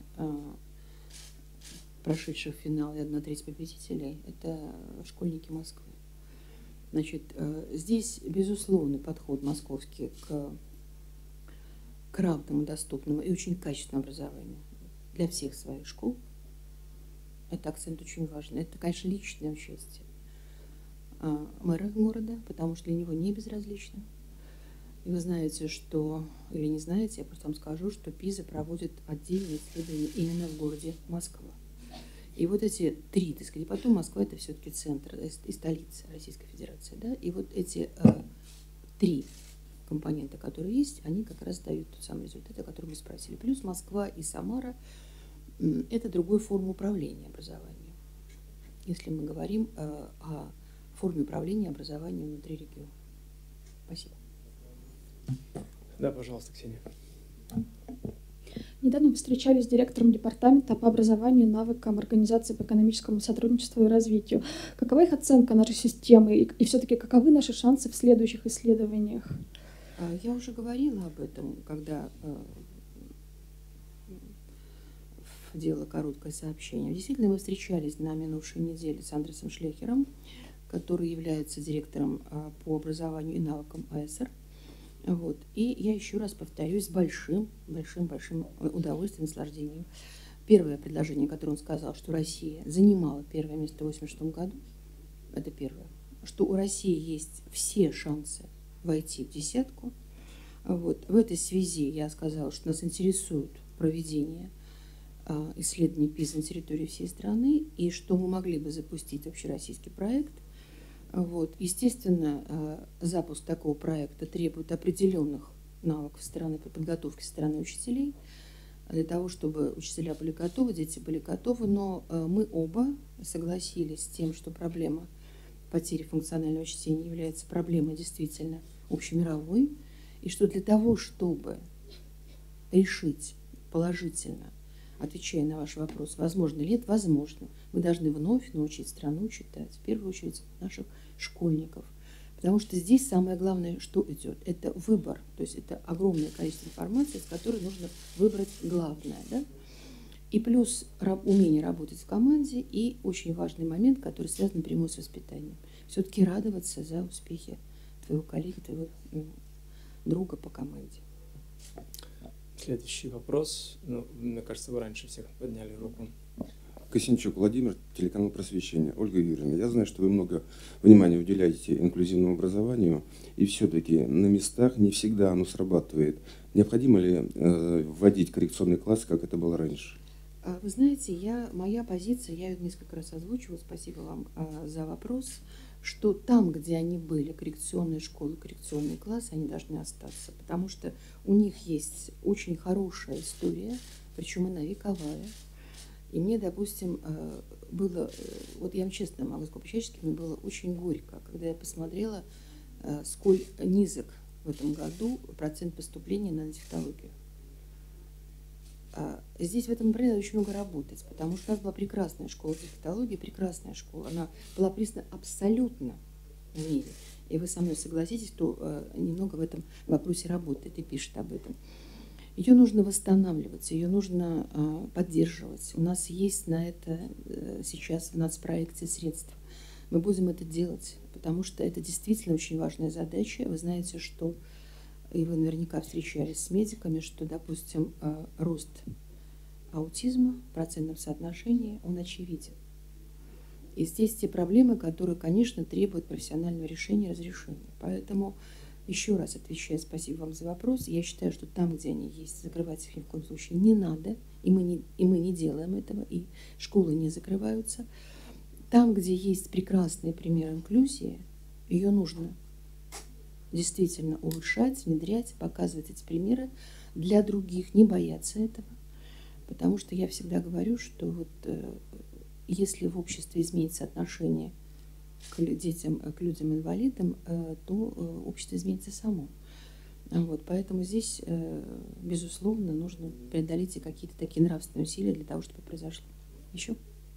прошедших финал и одна треть победителей – это школьники Москвы. Значит, здесь, безусловно, подход московский к, к равному, доступному и очень качественному образованию для всех своих школ. Это акцент очень важный. Это, конечно, личное участие мэра города, потому что для него не безразлично. И вы знаете, что, или не знаете, я просто вам скажу, что ПИЗа проводит отдельные исследования именно в городе Москва. И вот эти три, так сказать, потом Москва – это все-таки центр и столица Российской Федерации, да, и вот эти э, три компонента, которые есть, они как раз дают тот самый результат, о котором вы спросили. Плюс Москва и Самара э, – это другая форма управления образованием, если мы говорим э, о форме управления образованием внутри региона. Спасибо. Да, пожалуйста, Ксения. Недавно вы встречались с директором департамента по образованию и навыкам Организации по экономическому сотрудничеству и развитию. Какова их оценка нашей системы и, и все-таки каковы наши шансы в следующих исследованиях? Я уже говорила об этом, когда делала короткое сообщение. Действительно, мы встречались на минувшей неделе с Андресом Шлехером, который является директором по образованию и навыкам АЭСР. Вот. И я еще раз повторюсь, с большим, большим, большим удовольствием, наслаждением. Первое предложение, которое он сказал, что Россия занимала первое место в восемьдесят шестом году, это первое, что у России есть все шансы войти в десятку. Вот. В этой связи я сказала, что нас интересует проведение а, исследований ПИЗа на территории всей страны, и что мы могли бы запустить общероссийский проект. Вот. Естественно, запуск такого проекта требует определенных навыков стороны подготовки стороны учителей, для того, чтобы учителя были готовы, дети были готовы, но мы оба согласились с тем, что проблема потери функционального чтения является проблемой действительно общемировой, и что для того, чтобы решить положительно, отвечая на ваш вопрос, возможно ли это? Возможно. Мы должны вновь научить страну читать, в первую очередь наших школьников. Потому что здесь самое главное, что идет, это выбор. То есть это огромное количество информации, с которой нужно выбрать главное. Да? И плюс умение работать в команде, и очень важный момент, который связан напрямую с воспитанием. Все-таки радоваться за успехи твоего коллеги, твоего друга по команде. Следующий вопрос. Ну, мне кажется, вы раньше всех подняли руку. Косинчук Владимир, телеканал «Просвещение». Ольга Юрьевна, я знаю, что вы много внимания уделяете инклюзивному образованию, и все-таки на местах не всегда оно срабатывает. Необходимо ли э, вводить коррекционный класс, как это было раньше? Вы знаете, я, моя позиция, я ее несколько раз озвучивала, спасибо вам а, за вопрос, что там, где они были, коррекционные школы, коррекционные классы, они должны остаться, потому что у них есть очень хорошая история, причем она вековая. И мне, допустим, было, вот я вам честно могу сказать, по-человечески, мне было очень горько, когда я посмотрела, сколь низок в этом году процент поступления на дефектологию. Здесь в этом направлении очень много работать, потому что у нас была прекрасная школа дефектологии, прекрасная школа. Она была признана абсолютно в мире. И вы со мной согласитесь, кто немного в этом вопросе работает и пишет об этом. Ее нужно восстанавливать, ее нужно поддерживать. У нас есть на это сейчас в нацпроекте средства. Мы будем это делать, потому что это действительно очень важная задача. Вы знаете, что... И вы наверняка встречались с медиками, что, допустим, рост аутизма в процентном соотношении, он очевиден. И здесь те проблемы, которые, конечно, требуют профессионального решения и разрешения. Поэтому, еще раз отвечая, спасибо вам за вопрос, я считаю, что там, где они есть, закрывать их ни в коем случае не надо, и мы не, и мы не делаем этого, и школы не закрываются. Там, где есть прекрасный пример инклюзии, ее нужно действительно улучшать, внедрять, показывать эти примеры для других, не бояться этого. Потому что я всегда говорю, что вот, э, если в обществе изменится отношение к детям, к людям-инвалидам, э, то э, общество изменится само. Вот, поэтому здесь, э, безусловно, нужно преодолеть и какие-то такие нравственные усилия для того, чтобы это произошло. Еще?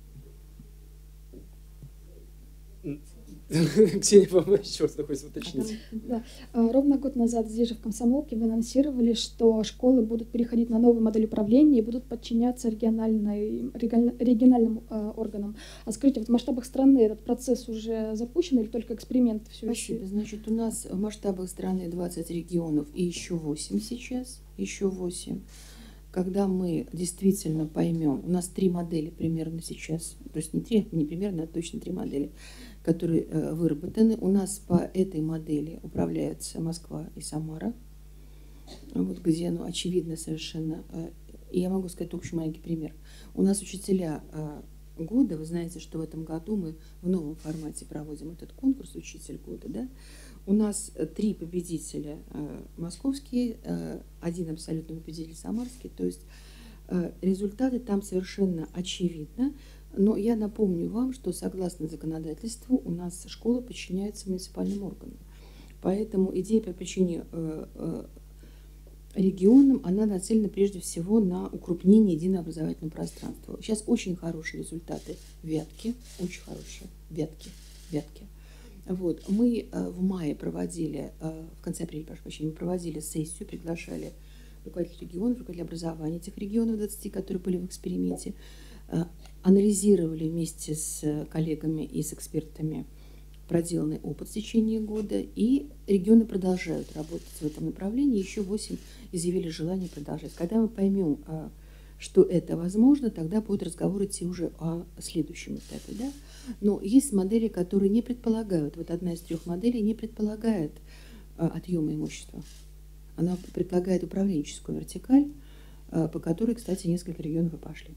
Ксения, вам еще что-то хочется уточнить? Да. Ровно год назад здесь же в Комсомолке вы анонсировали, что школы будут переходить на новую модель управления и будут подчиняться региональной, региональным э, органам. А скажите, вот в масштабах страны этот процесс уже запущен или только эксперимент все Спасибо. еще? Значит, у нас в масштабах страны двадцать регионов и еще восемь сейчас, еще восемь. Когда мы действительно поймем, у нас три модели примерно сейчас, то есть не три, не примерно, а точно три модели, которые э, выработаны. У нас по этой модели управляются Москва и Самара, вот где, ну, очевидно совершенно. Э, и я могу сказать очень маленький пример. У нас учителя э, года, вы знаете, что в этом году мы в новом формате проводим этот конкурс «Учитель года», да? У нас три победителя э, московские, э, один абсолютно победитель самарский, то есть э, результаты там совершенно очевидны. Но я напомню вам, что согласно законодательству у нас школа подчиняется муниципальным органам. Поэтому идея по подчинению э, э, регионам, она нацелена прежде всего на укрупнение единого образовательного пространства. Сейчас очень хорошие результаты в Вятке, очень хорошие в Вятке, Вятке. Вот. Мы э, в мае проводили, э, в конце апреля, прошу прощения, мы проводили сессию, приглашали руководителей регионов, руководителей образования этих регионов двадцати, которые были в эксперименте, э, анализировали вместе с коллегами и с экспертами проделанный опыт в течение года, и регионы продолжают работать в этом направлении, еще восемь изъявили желание продолжать. Когда мы поймем, э, что это возможно, тогда будет разговор идти уже о следующем этапе. Да? Но есть модели, которые не предполагают, вот одна из трех моделей не предполагает а, отъема имущества. Она предполагает управленческую вертикаль, а, по которой, кстати, несколько регионов и пошли.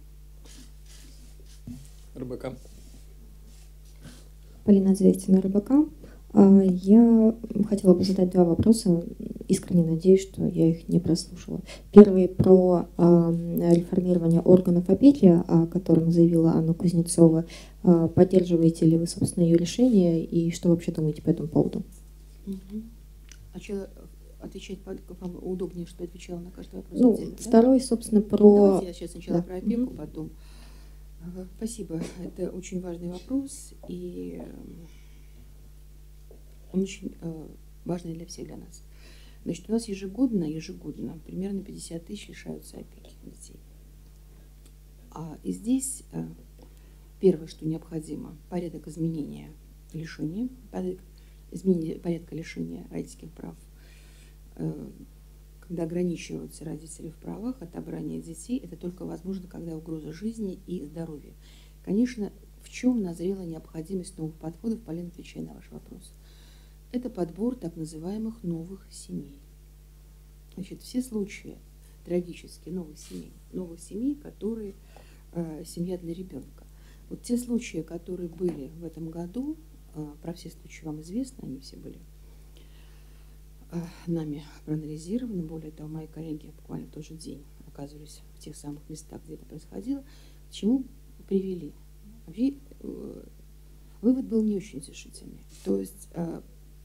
РБК. Полина Звестина, РБК. Я хотела бы задать два вопроса. Искренне надеюсь, что я их не прослушала. Первый про э, реформирование органов опеки, о котором заявила Анна Кузнецова. Э, поддерживаете ли вы, собственно, ее решение и что вообще думаете по этому поводу? Угу. отвечать вам удобнее, что я отвечала на каждый вопрос? Ну, отдельно, второй, да? собственно, про... Давайте я сейчас сначала да. про опеку, Mm-hmm. потом. Спасибо. Это очень важный вопрос, и он очень важный для всех, для нас. Значит, у нас ежегодно, ежегодно примерно пятьдесят тысяч лишаются опеки детей. А, и здесь первое, что необходимо, порядок изменения лишения, порядок, изменения порядка лишения родительских прав, когда ограничиваются родители в правах, отобрание детей, это только возможно, когда угроза жизни и здоровья. Конечно, в чем назрела необходимость новых подходов, Полина, отвечая на ваш вопрос. Это подбор так называемых новых семей. Значит, все случаи трагические новых семей, новых семей, которые э, семья для ребенка. Вот те случаи, которые были в этом году, э, про все случаи вам известно, они все были э, нами проанализированы. Более того, мои коллеги буквально в тот же день оказывались в тех самых местах, где это происходило. К чему привели? Вообще, э, вывод был не очень утешительный. То есть э,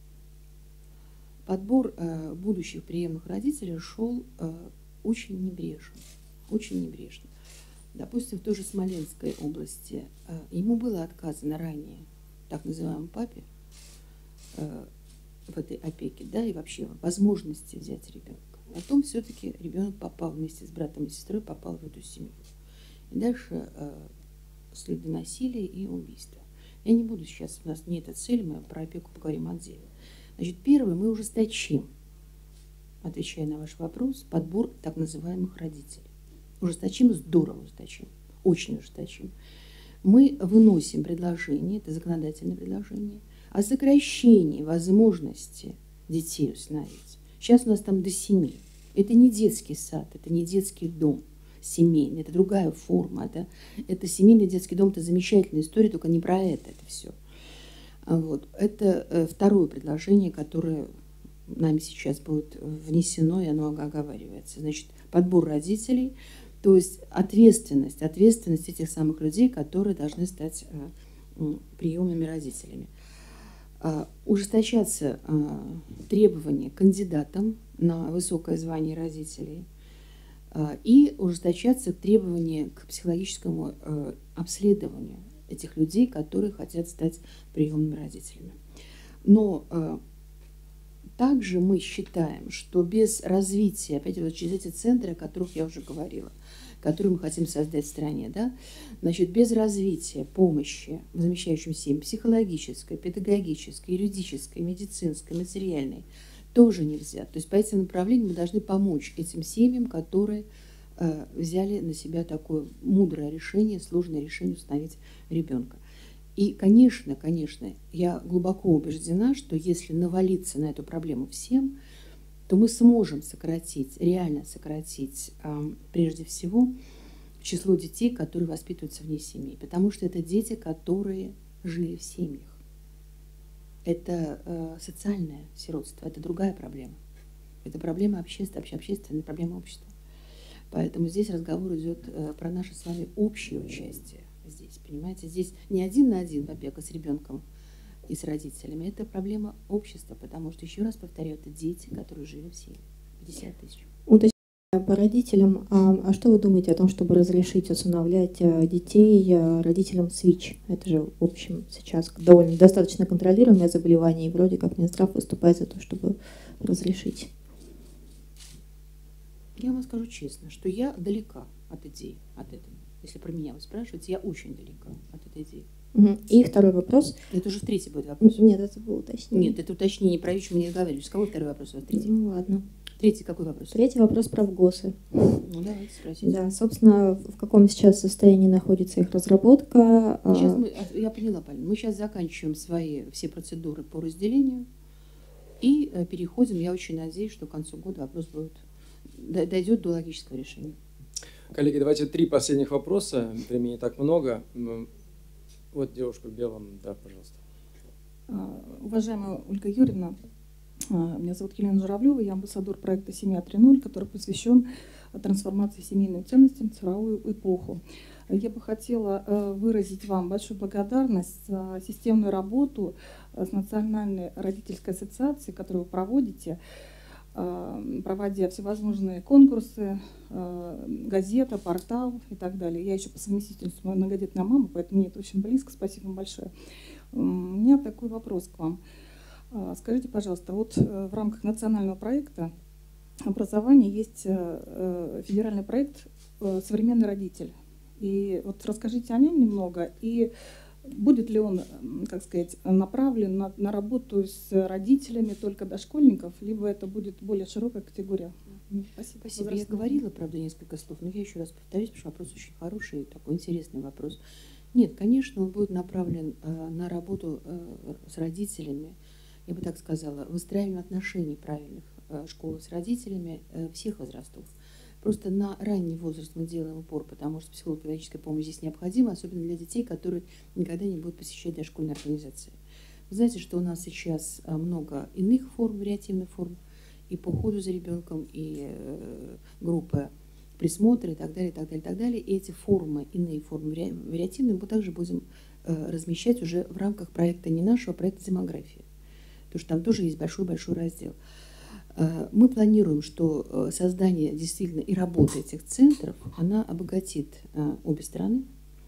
подбор э, будущих приемных родителей шел э, очень небрежно, очень небрежно. Допустим, в той же Смоленской области э, ему было отказано ранее, так называемому папе, э, в этой опеке, да, и вообще возможности взять ребенка. Потом все-таки ребенок попал вместе с братом и сестрой, попал в эту семью. И дальше э, следы насилия и убийства. Я не буду сейчас, у нас не эта цель, мы про опеку поговорим отдельно. Значит, первое, мы ужесточим, отвечая на ваш вопрос, подбор так называемых родителей. Ужесточим, здорово ужесточим, очень ужесточим. Мы выносим предложение, это законодательное предложение, о сокращении возможности детей усыновить. Сейчас у нас там до семи. Это не детский сад, это не детский дом семейный, это другая форма. Это, это семейный детский дом, это замечательная история, только не про это это все. Вот. Это второе предложение, которое нами сейчас будет внесено, и оно оговаривается. Значит, подбор родителей, то есть ответственность, ответственность этих самых людей, которые должны стать приемными родителями. Ужесточаться требования к кандидатам на высокое звание родителей и ужесточаться требования к психологическому обследованию этих людей, которые хотят стать приемными родителями. Но э, также мы считаем, что без развития, опять вот через эти центры, о которых я уже говорила, которые мы хотим создать в стране, да, значит, без развития помощи замещающим семьям психологической, педагогической, юридической, медицинской, материальной, тоже нельзя. То есть по этим направлениям мы должны помочь этим семьям, которые взяли на себя такое мудрое решение, сложное решение установить ребенка. И, конечно, конечно, я глубоко убеждена, что если навалиться на эту проблему всем, то мы сможем сократить, реально сократить, прежде всего, число детей, которые воспитываются вне семьи. Потому что это дети, которые жили в семьях. Это социальное сиротство, это другая проблема. Это проблема общественная, общественная проблема общества. Поэтому здесь разговор идет э, про наше с вами общее участие здесь, понимаете? Здесь не один на один опека с ребенком и с родителями. Это проблема общества, потому что, еще раз повторяю, это дети, которые жили в семье. пятьдесят тысяч. Уточняю по родителям. А, а что вы думаете о том, чтобы разрешить усыновлять детей родителям СВИЧ? Это же, в общем, сейчас довольно достаточно контролируемое заболевание, и вроде как Минздрав выступает за то, чтобы разрешить. Я вам скажу честно, что я далека от идеи, от этого. Если про меня вы спрашиваете, я очень далека от этой идеи. Угу. И второй вопрос. Это уже третий будет вопрос. Нет, это было уточнение. Нет, это уточнение про ВИЧ мы не договаривались. С кого второй вопрос у вас? Третий? Ну ладно. Третий какой вопрос? Третий вопрос про ВГОСы. Ну давайте спросите. Да, собственно, в каком сейчас состоянии находится их разработка? Сейчас мы, я поняла, Полина, мы сейчас заканчиваем свои все процедуры по разделению и переходим, я очень надеюсь, что к концу года вопрос будет дойдет до логического решения. Коллеги, давайте три последних вопроса. Времени так много. Вот девушка в белом. Да, пожалуйста. Уважаемая Ольга Юрьевна, меня зовут Елена Журавлева, я амбассадор проекта «Семья три ноль», который посвящен трансформации семейным ценностям в цифровую эпоху. Я бы хотела выразить вам большую благодарность за системную работу с Национальной родительской ассоциацией, которую вы проводите. проводя всевозможные конкурсы, газета, портал и так далее. Я еще по совместительству многодетная мама, поэтому мне это очень близко. Спасибо вам большое. У меня такой вопрос к вам. Скажите, пожалуйста, вот в рамках национального проекта образования есть федеральный проект «Современный родитель». И вот расскажите о нем немного, и будет ли он, как сказать, направлен на, на работу с родителями только дошкольников, либо это будет более широкая категория? Спасибо. Спасибо. Я говорила, правда, несколько слов, но я еще раз повторюсь, потому что вопрос очень хороший, такой интересный вопрос. Нет, конечно, он будет направлен э, на работу э, с родителями, я бы так сказала, выстраивание отношений правильных э, школы с родителями э, всех возрастов. Просто на ранний возраст мы делаем упор, потому что психолого-педагогическая помощь здесь необходима, особенно для детей, которые никогда не будут посещать дошкольные организации. Вы знаете, что у нас сейчас много иных форм, вариативных форм, и по уходу за ребенком, и э, группы присмотра, и так далее, и так далее, и так далее. И эти формы, иные формы вариативные, мы также будем э, размещать уже в рамках проекта не нашего, а проекта демографии. Потому что там тоже есть большой-большой раздел. Мы планируем, что создание действительно и работа этих центров, она обогатит обе стороны,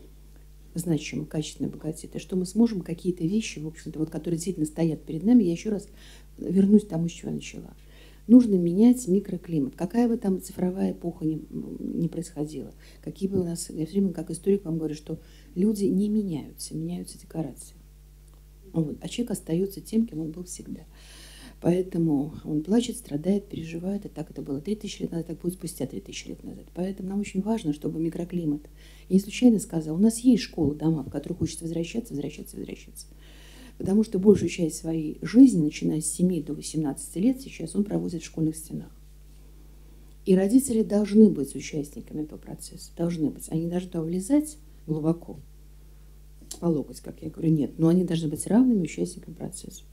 значимо, качественно обогатит, и что мы сможем какие-то вещи, в общем-то, вот, которые действительно стоят перед нами, я еще раз вернусь к тому, с чего я начала. Нужно менять микроклимат. Какая бы там цифровая эпоха ни, ни происходила, какие бы у нас, я все время как историк вам говорю, что люди не меняются, меняются декорации. Вот, а человек остается тем, кем он был всегда. Поэтому он плачет, страдает, переживает. И так это было три тысячи лет назад, так будет спустя три тысячи лет назад. Поэтому нам очень важно, чтобы микроклимат. Я не случайно сказала, у нас есть школы, дома, в которых хочется возвращаться, возвращаться, возвращаться. Потому что большую часть своей жизни, начиная с семи до восемнадцати лет, сейчас он проводит в школьных стенах. И родители должны быть участниками этого процесса. Должны быть. Они должны туда влезать глубоко, по локоть, как я говорю, нет. Но они должны быть равными участниками процесса.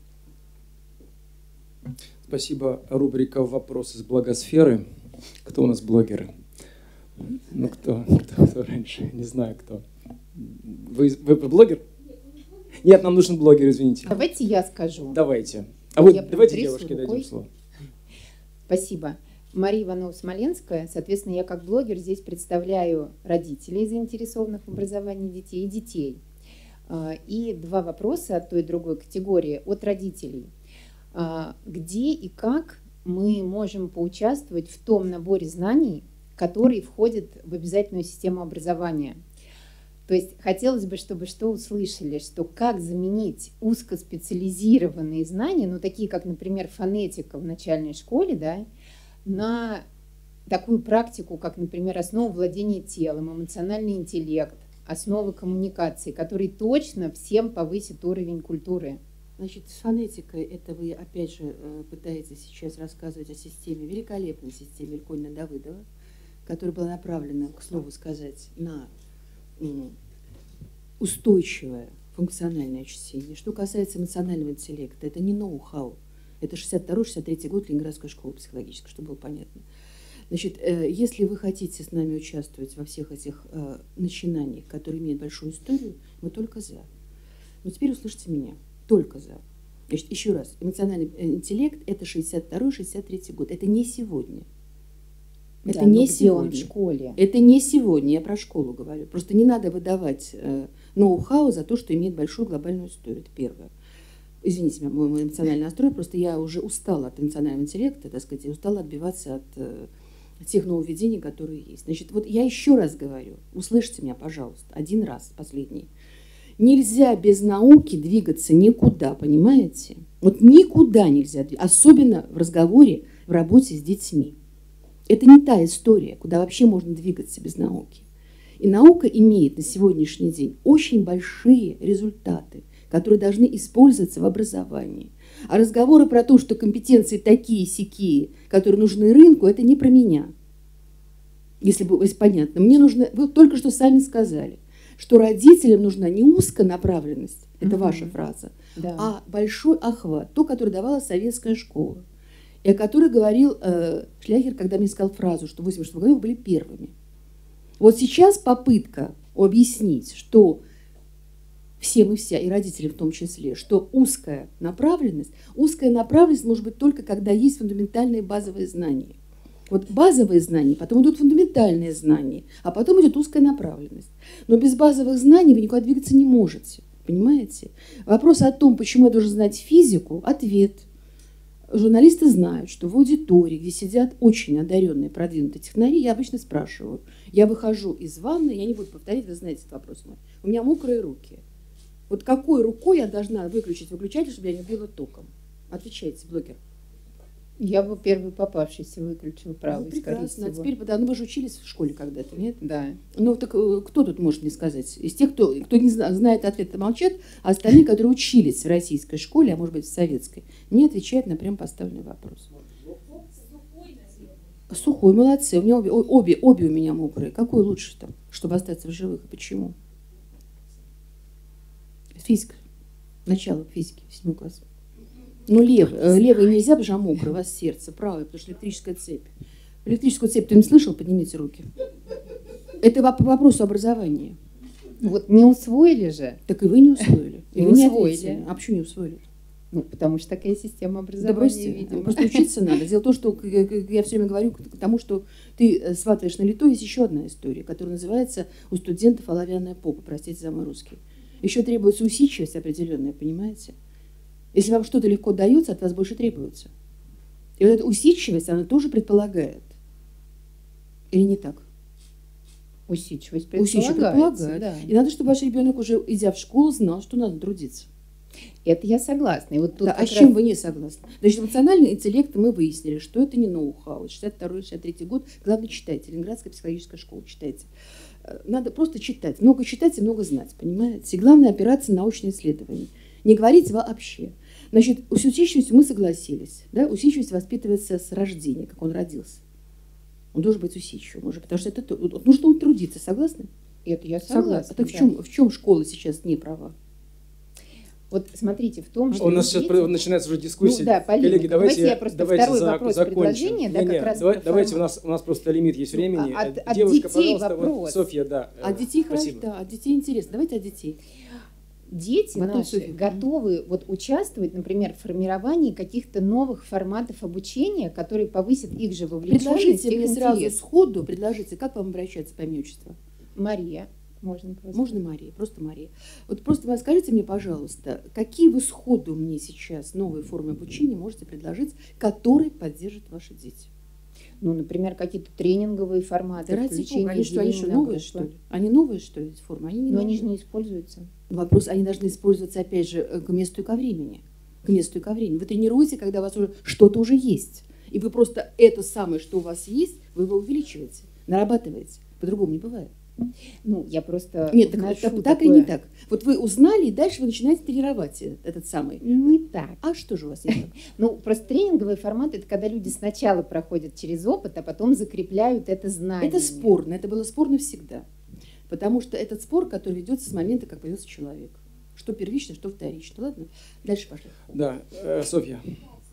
Спасибо. Рубрика «Вопросы с благосферы». Кто у нас блогеры? Ну, кто, кто, кто раньше? Не знаю, кто. Вы, вы, вы блогер? Нет, нам нужен блогер, извините. Давайте я скажу. Давайте. А вы я давайте девушке рукой. дадим слово. Спасибо. Мария Иванова-Смоленская. Соответственно, я как блогер здесь представляю родителей, заинтересованных в образовании детей, и детей. И два вопроса от той и другой категории от родителей. Где и как мы можем поучаствовать в том наборе знаний, который входит в обязательную систему образования. То есть хотелось бы, чтобы что услышали, что как заменить узкоспециализированные знания, ну такие как, например, фонетика в начальной школе, да, на такую практику, как, например, основы владения телом, эмоциональный интеллект, основы коммуникации, который точно всем повысит уровень культуры. Значит, с фонетикой, это вы опять же пытаетесь сейчас рассказывать о системе, великолепной системе Ильконина-Давыдова, которая была направлена, к слову сказать, на устойчивое функциональное чтение. Что касается эмоционального интеллекта, это не ноу-хау, это шестьдесят второй — шестьдесят третий год Ленинградской школы психологической, чтобы было понятно. Значит, если вы хотите с нами участвовать во всех этих начинаниях, которые имеют большую историю, мы только за. Но теперь услышьте меня. Только за. Значит, еще раз, эмоциональный интеллект — это шестьдесят второй — шестьдесят третий год. Это не сегодня. Это да, не где сегодня. Он в школе? Это не сегодня, я про школу говорю. Просто не надо выдавать э, ноу-хау за то, что имеет большую глобальную историю. Это первое. Извините меня, мой, мой эмоциональный настрой, просто я уже устала от эмоционального интеллекта, так сказать, и устала отбиваться от э, тех нововведений, которые есть. Значит, вот я еще раз говорю, услышьте меня, пожалуйста, один раз, последний. Нельзя без науки двигаться никуда, понимаете? Вот никуда нельзя двигаться, особенно в разговоре, в работе с детьми. Это не та история, куда вообще можно двигаться без науки. И наука имеет на сегодняшний день очень большие результаты, которые должны использоваться в образовании. А разговоры про то, что компетенции такие-сякие, которые нужны рынку, это не про меня. Если бы понятно. Мне нужно, вы только что сами сказали, что родителям нужна не узконаправленность, это угу. ваша фраза, да. а большой охват, то, которое давала советская школа, и о которой говорил э, Шляхер, когда мне сказал фразу, что в восемьдесят шестом году вы были первыми. Вот сейчас попытка объяснить, что все мы все, и родители в том числе, что узкая направленность, узкая направленность может быть только когда есть фундаментальные базовые знания. Вот базовые знания, потом идут фундаментальные знания, а потом идет узкая направленность. Но без базовых знаний вы никуда двигаться не можете, понимаете? Вопрос о том, почему я должен знать физику, ответ. Журналисты знают, что в аудитории, где сидят очень одаренные, продвинутые технари, я обычно спрашиваю. Я выхожу из ванны, я не буду повторять, вы знаете этот вопрос мой. У меня мокрые руки. Вот какой рукой я должна выключить выключатель, чтобы я не убила током? Отвечайте, блогер. Я бы первый попавшийся выключил правый, ну, прекрасно. скорее всего. А теперь, да, ну вы же учились в школе когда-то, нет? Да. Ну так кто тут может мне сказать? Из тех, кто, кто не знает ответ, молчат, а остальные, которые учились в российской школе, а может быть в советской, не отвечают на прям поставленный вопрос. Сухой, молодцы. У меня обе, обе, обе у меня мокрые. Какой лучше там, чтобы остаться в живых? И почему? Физика. Начало физики, седьмой класс. Ну, лев, левый нельзя, потому что мокрый, у вас сердце, правое, потому что электрическая цепь. Электрическую цепь кто не слышал? Поднимите руки. Это по вопросу образования. Вот не усвоили же. Так и вы не усвоили. И не вы не усвоили. Ответили. А почему не усвоили? Ну, потому что такая система образования, да бросьте, видимо. Просто учиться надо. Дело в том, что я все время говорю к тому, что ты сватаешь на лето, есть еще одна история, которая называется «У студентов оловянная попа», простите за мой русский. Еще требуется усидчивость определенная, понимаете? Если вам что-то легко дается, от вас больше требуется. И вот эта усидчивость, она тоже предполагает. Или не так? Усидчивость предполагается. Усидчивость предполагает. Да. И надо, чтобы ваш ребенок уже, идя в школу, знал, что надо трудиться. Это я согласна. И вот тут да, а с раз... чем вы не согласны? Значит, эмоциональный интеллект мы выяснили, что это не ноу-хау. шестьдесят второй — шестьдесят третий год. Главное, читайте. Ленинградская психологическая школа. Читайте. Надо просто читать. Много читать и много знать, понимаете? И главное, опираться на научные исследования. Не говорить вообще. Значит, с усидчивостью мы согласились. Да? Усидчивость воспитывается с рождения, как он родился. Он должен быть усидчивым уже, потому что это нужно трудиться. Согласны? Это я согласна. согласна. А так да. в чем, в чем школа сейчас не права? Вот смотрите, в том, что... У нас дети... сейчас начинается уже дискуссия. Ну, да, Полина, коллеги, давайте, давайте я просто давайте второй за, вопрос закончим. предложения, да, не, как не, раз давай, давайте, у формат. нас, у нас просто лимит есть времени. Ну, от, от Девушка, детей пожалуйста, вопрос. вот, Софья, да. От детей Спасибо. хорошо, да, от детей интересно. Давайте от детей. Дети Потом наши Софья. готовы вот участвовать, например, в формировании каких-то новых форматов обучения, которые повысят их же вовлеченность, Предложите их мне интерес. сразу сходу, предложите, как вам обращаться по имени отчеству? Мария. Можно просто. Можно Мария, просто Мария. Вот просто скажите мне, пожалуйста, какие вы сходу мне сейчас новые формы обучения можете предложить, которые поддержат ваши дети? Ну, например, какие-то тренинговые форматы, Да ради включение бога, они что, они что, деления на новые, группы. что ли? Они новые, что ли, эти формы? Они не Но они новые. же не используются. Вопрос, они должны использоваться, опять же, к месту и ко времени. К месту и ко времени. Вы тренируете, когда у вас уже что-то уже есть. И вы просто это самое, что у вас есть, вы его увеличиваете, нарабатываете. По-другому не бывает. Ну, я просто Нет, так, вношу так, так такое... или не так. Вот вы узнали, и дальше вы начинаете тренировать этот самый. Не так. А что же у вас не так? Ну, просто тренинговый формат – это когда люди сначала проходят через опыт, а потом закрепляют это знание. Это спорно, это было спорно всегда. Потому что этот спор, который ведется с момента, как появился человек. Что первично, что вторично. Ладно? Дальше пошли. Да, э, Софья.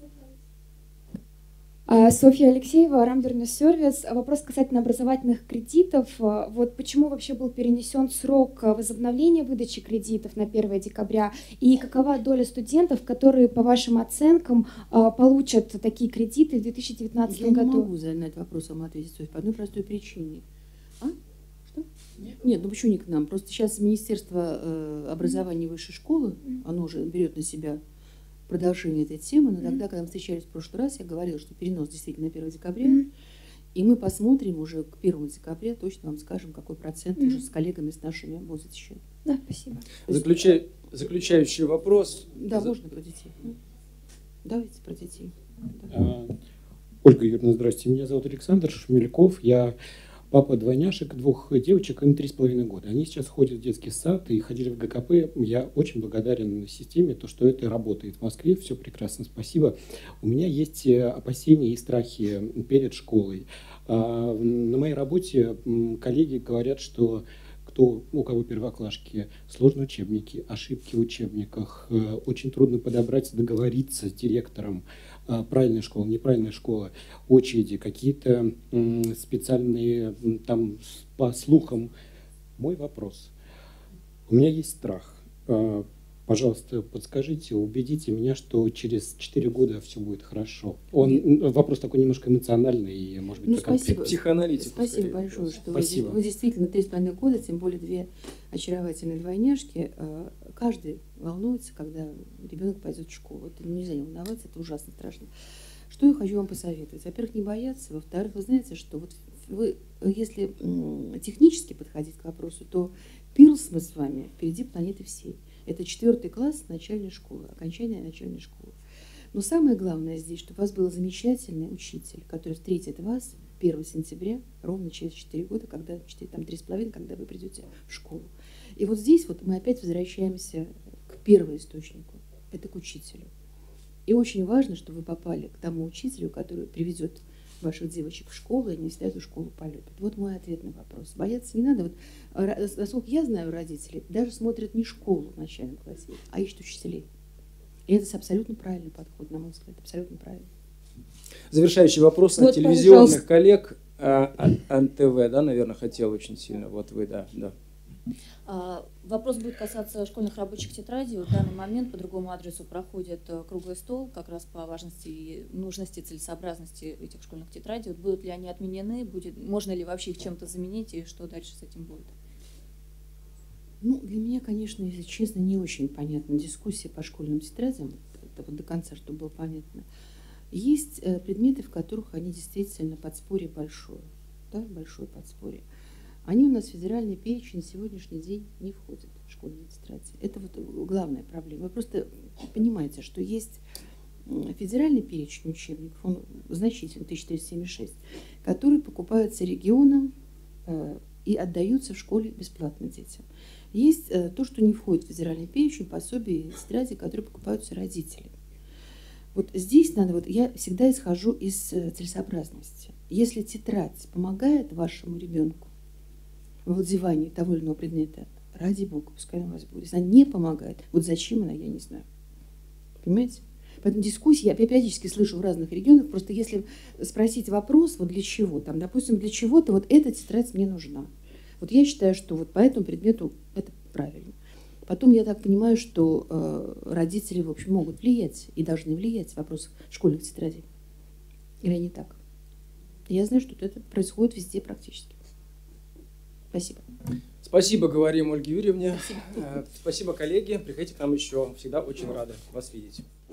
Софья Алексеева, Рамберный сервис. Вопрос касательно образовательных кредитов. Вот почему вообще был перенесен срок возобновления выдачи кредитов на первое декабря? И какова доля студентов, которые, по вашим оценкам, получат такие кредиты в две тысячи девятнадцатом году? Я не могу на этот вопрос вам ответить, Софья, по одной простой причине. А? Что? Нет, ну почему не к нам? Просто сейчас Министерство э, образования и высшей школы, оно уже берет на себя продолжение этой темы, но тогда, когда мы встречались в прошлый раз, я говорила, что перенос действительно на первое декабря, mm-hmm. и мы посмотрим уже к первому декабря, точно вам скажем, какой процент mm-hmm. уже с коллегами, с нашими будет защищен. Да, спасибо. Заключай, заключающий вопрос. Да, За... можно про детей. Давайте про детей. А, Ольга Юрьевна, здравствуйте. Меня зовут Александр Шмельков. Я папа двойняшек, двух девочек, им три с половиной года. Они сейчас ходят в детский сад и ходили в ГКП. Я очень благодарен системе, то, что это работает в Москве. Все прекрасно, спасибо. У меня есть опасения и страхи перед школой. На моей работе коллеги говорят, что кто, у кого первоклашки, сложные учебники, ошибки в учебниках, очень трудно подобрать, договориться с директором. Правильная школа, неправильная школа, очереди, какие-то специальные, там, по слухам. Мой вопрос. У меня есть страх. Пожалуйста, подскажите, убедите меня, что через четыре года все будет хорошо. Он вопрос такой немножко эмоциональный и, может быть, ну, спасибо. Психоаналитик. Спасибо большое, что спасибо. Вы, вы действительно три с половиной года, тем более две очаровательные двойняшки. Каждый волнуется, когда ребенок пойдет в школу. Это нельзя не волноваться, это ужасно страшно. Что я хочу вам посоветовать? Во-первых, не бояться. Во-вторых, вы знаете, что вот вы, если технически подходить к вопросу, то пирс мы с вами впереди планеты всей. Это четвертый класс начальной школы, окончание начальной школы. Но самое главное здесь, чтобы у вас был замечательный учитель, который встретит вас первого сентября, ровно через четыре года, когда, четыре, там, три с половиной, когда вы придете в школу. И вот здесь вот мы опять возвращаемся к первоисточнику, это к учителю. И очень важно, чтобы вы попали к тому учителю, который приведет ваших девочек в школу, и они всегда эту школу полюбят. Вот мой ответ на вопрос. Бояться не надо. Вот, насколько я знаю, родители даже смотрят не школу в начальном классе, а ищут учителей. И это абсолютно правильный подход, на мой взгляд. Абсолютно правильно. Завершающий вопрос вот, от телевизионных пожалуйста. коллег. эн тэ вэ, да, наверное, хотел очень сильно. Вот вы, да, да. Вопрос будет касаться школьных рабочих тетрадей. В данный момент по другому адресу проходит круглый стол, как раз по важности и нужности, целесообразности этих школьных тетрадей. Вот будут ли они отменены, будет, можно ли вообще их чем-то заменить, и что дальше с этим будет? Ну, для меня, конечно, если честно, не очень понятна дискуссия по школьным тетрадям, это вот до конца, чтобы было понятно. Есть предметы, в которых они действительно подспорье большое, да, большое подспорье. Они у нас в федеральный перечень на сегодняшний день не входят, школьные тетради. Это вот главная проблема. Вы просто понимаете, что есть федеральный перечень учебников, он значительный, тысяча четыреста семьдесят шесть, который покупается регионом э, и отдаются в школе бесплатно детям. Есть э, то, что не входит в федеральный перечень, пособия и тетради, которые покупаются родителями. Вот здесь надо, вот я всегда исхожу из э, целесообразности. Если тетрадь помогает вашему ребенку в владевании того или иного предмета, ради бога, пускай она у вас будет. Если она не помогает, вот зачем она, я не знаю. Понимаете? Поэтому дискуссии я периодически слышу в разных регионах, просто если спросить вопрос, вот для чего, там, допустим, для чего-то вот эта тетрадь мне нужна. Вот я считаю, что вот по этому предмету это правильно. Потом я так понимаю, что э, родители, в общем, могут влиять и должны влиять в вопросах школьных тетрадей. Или не так? Я знаю, что это происходит везде практически. Спасибо. Спасибо, говорим Ольге Юрьевне. Спасибо. Спасибо, коллеги. Приходите к нам еще. Всегда очень рады вас видеть.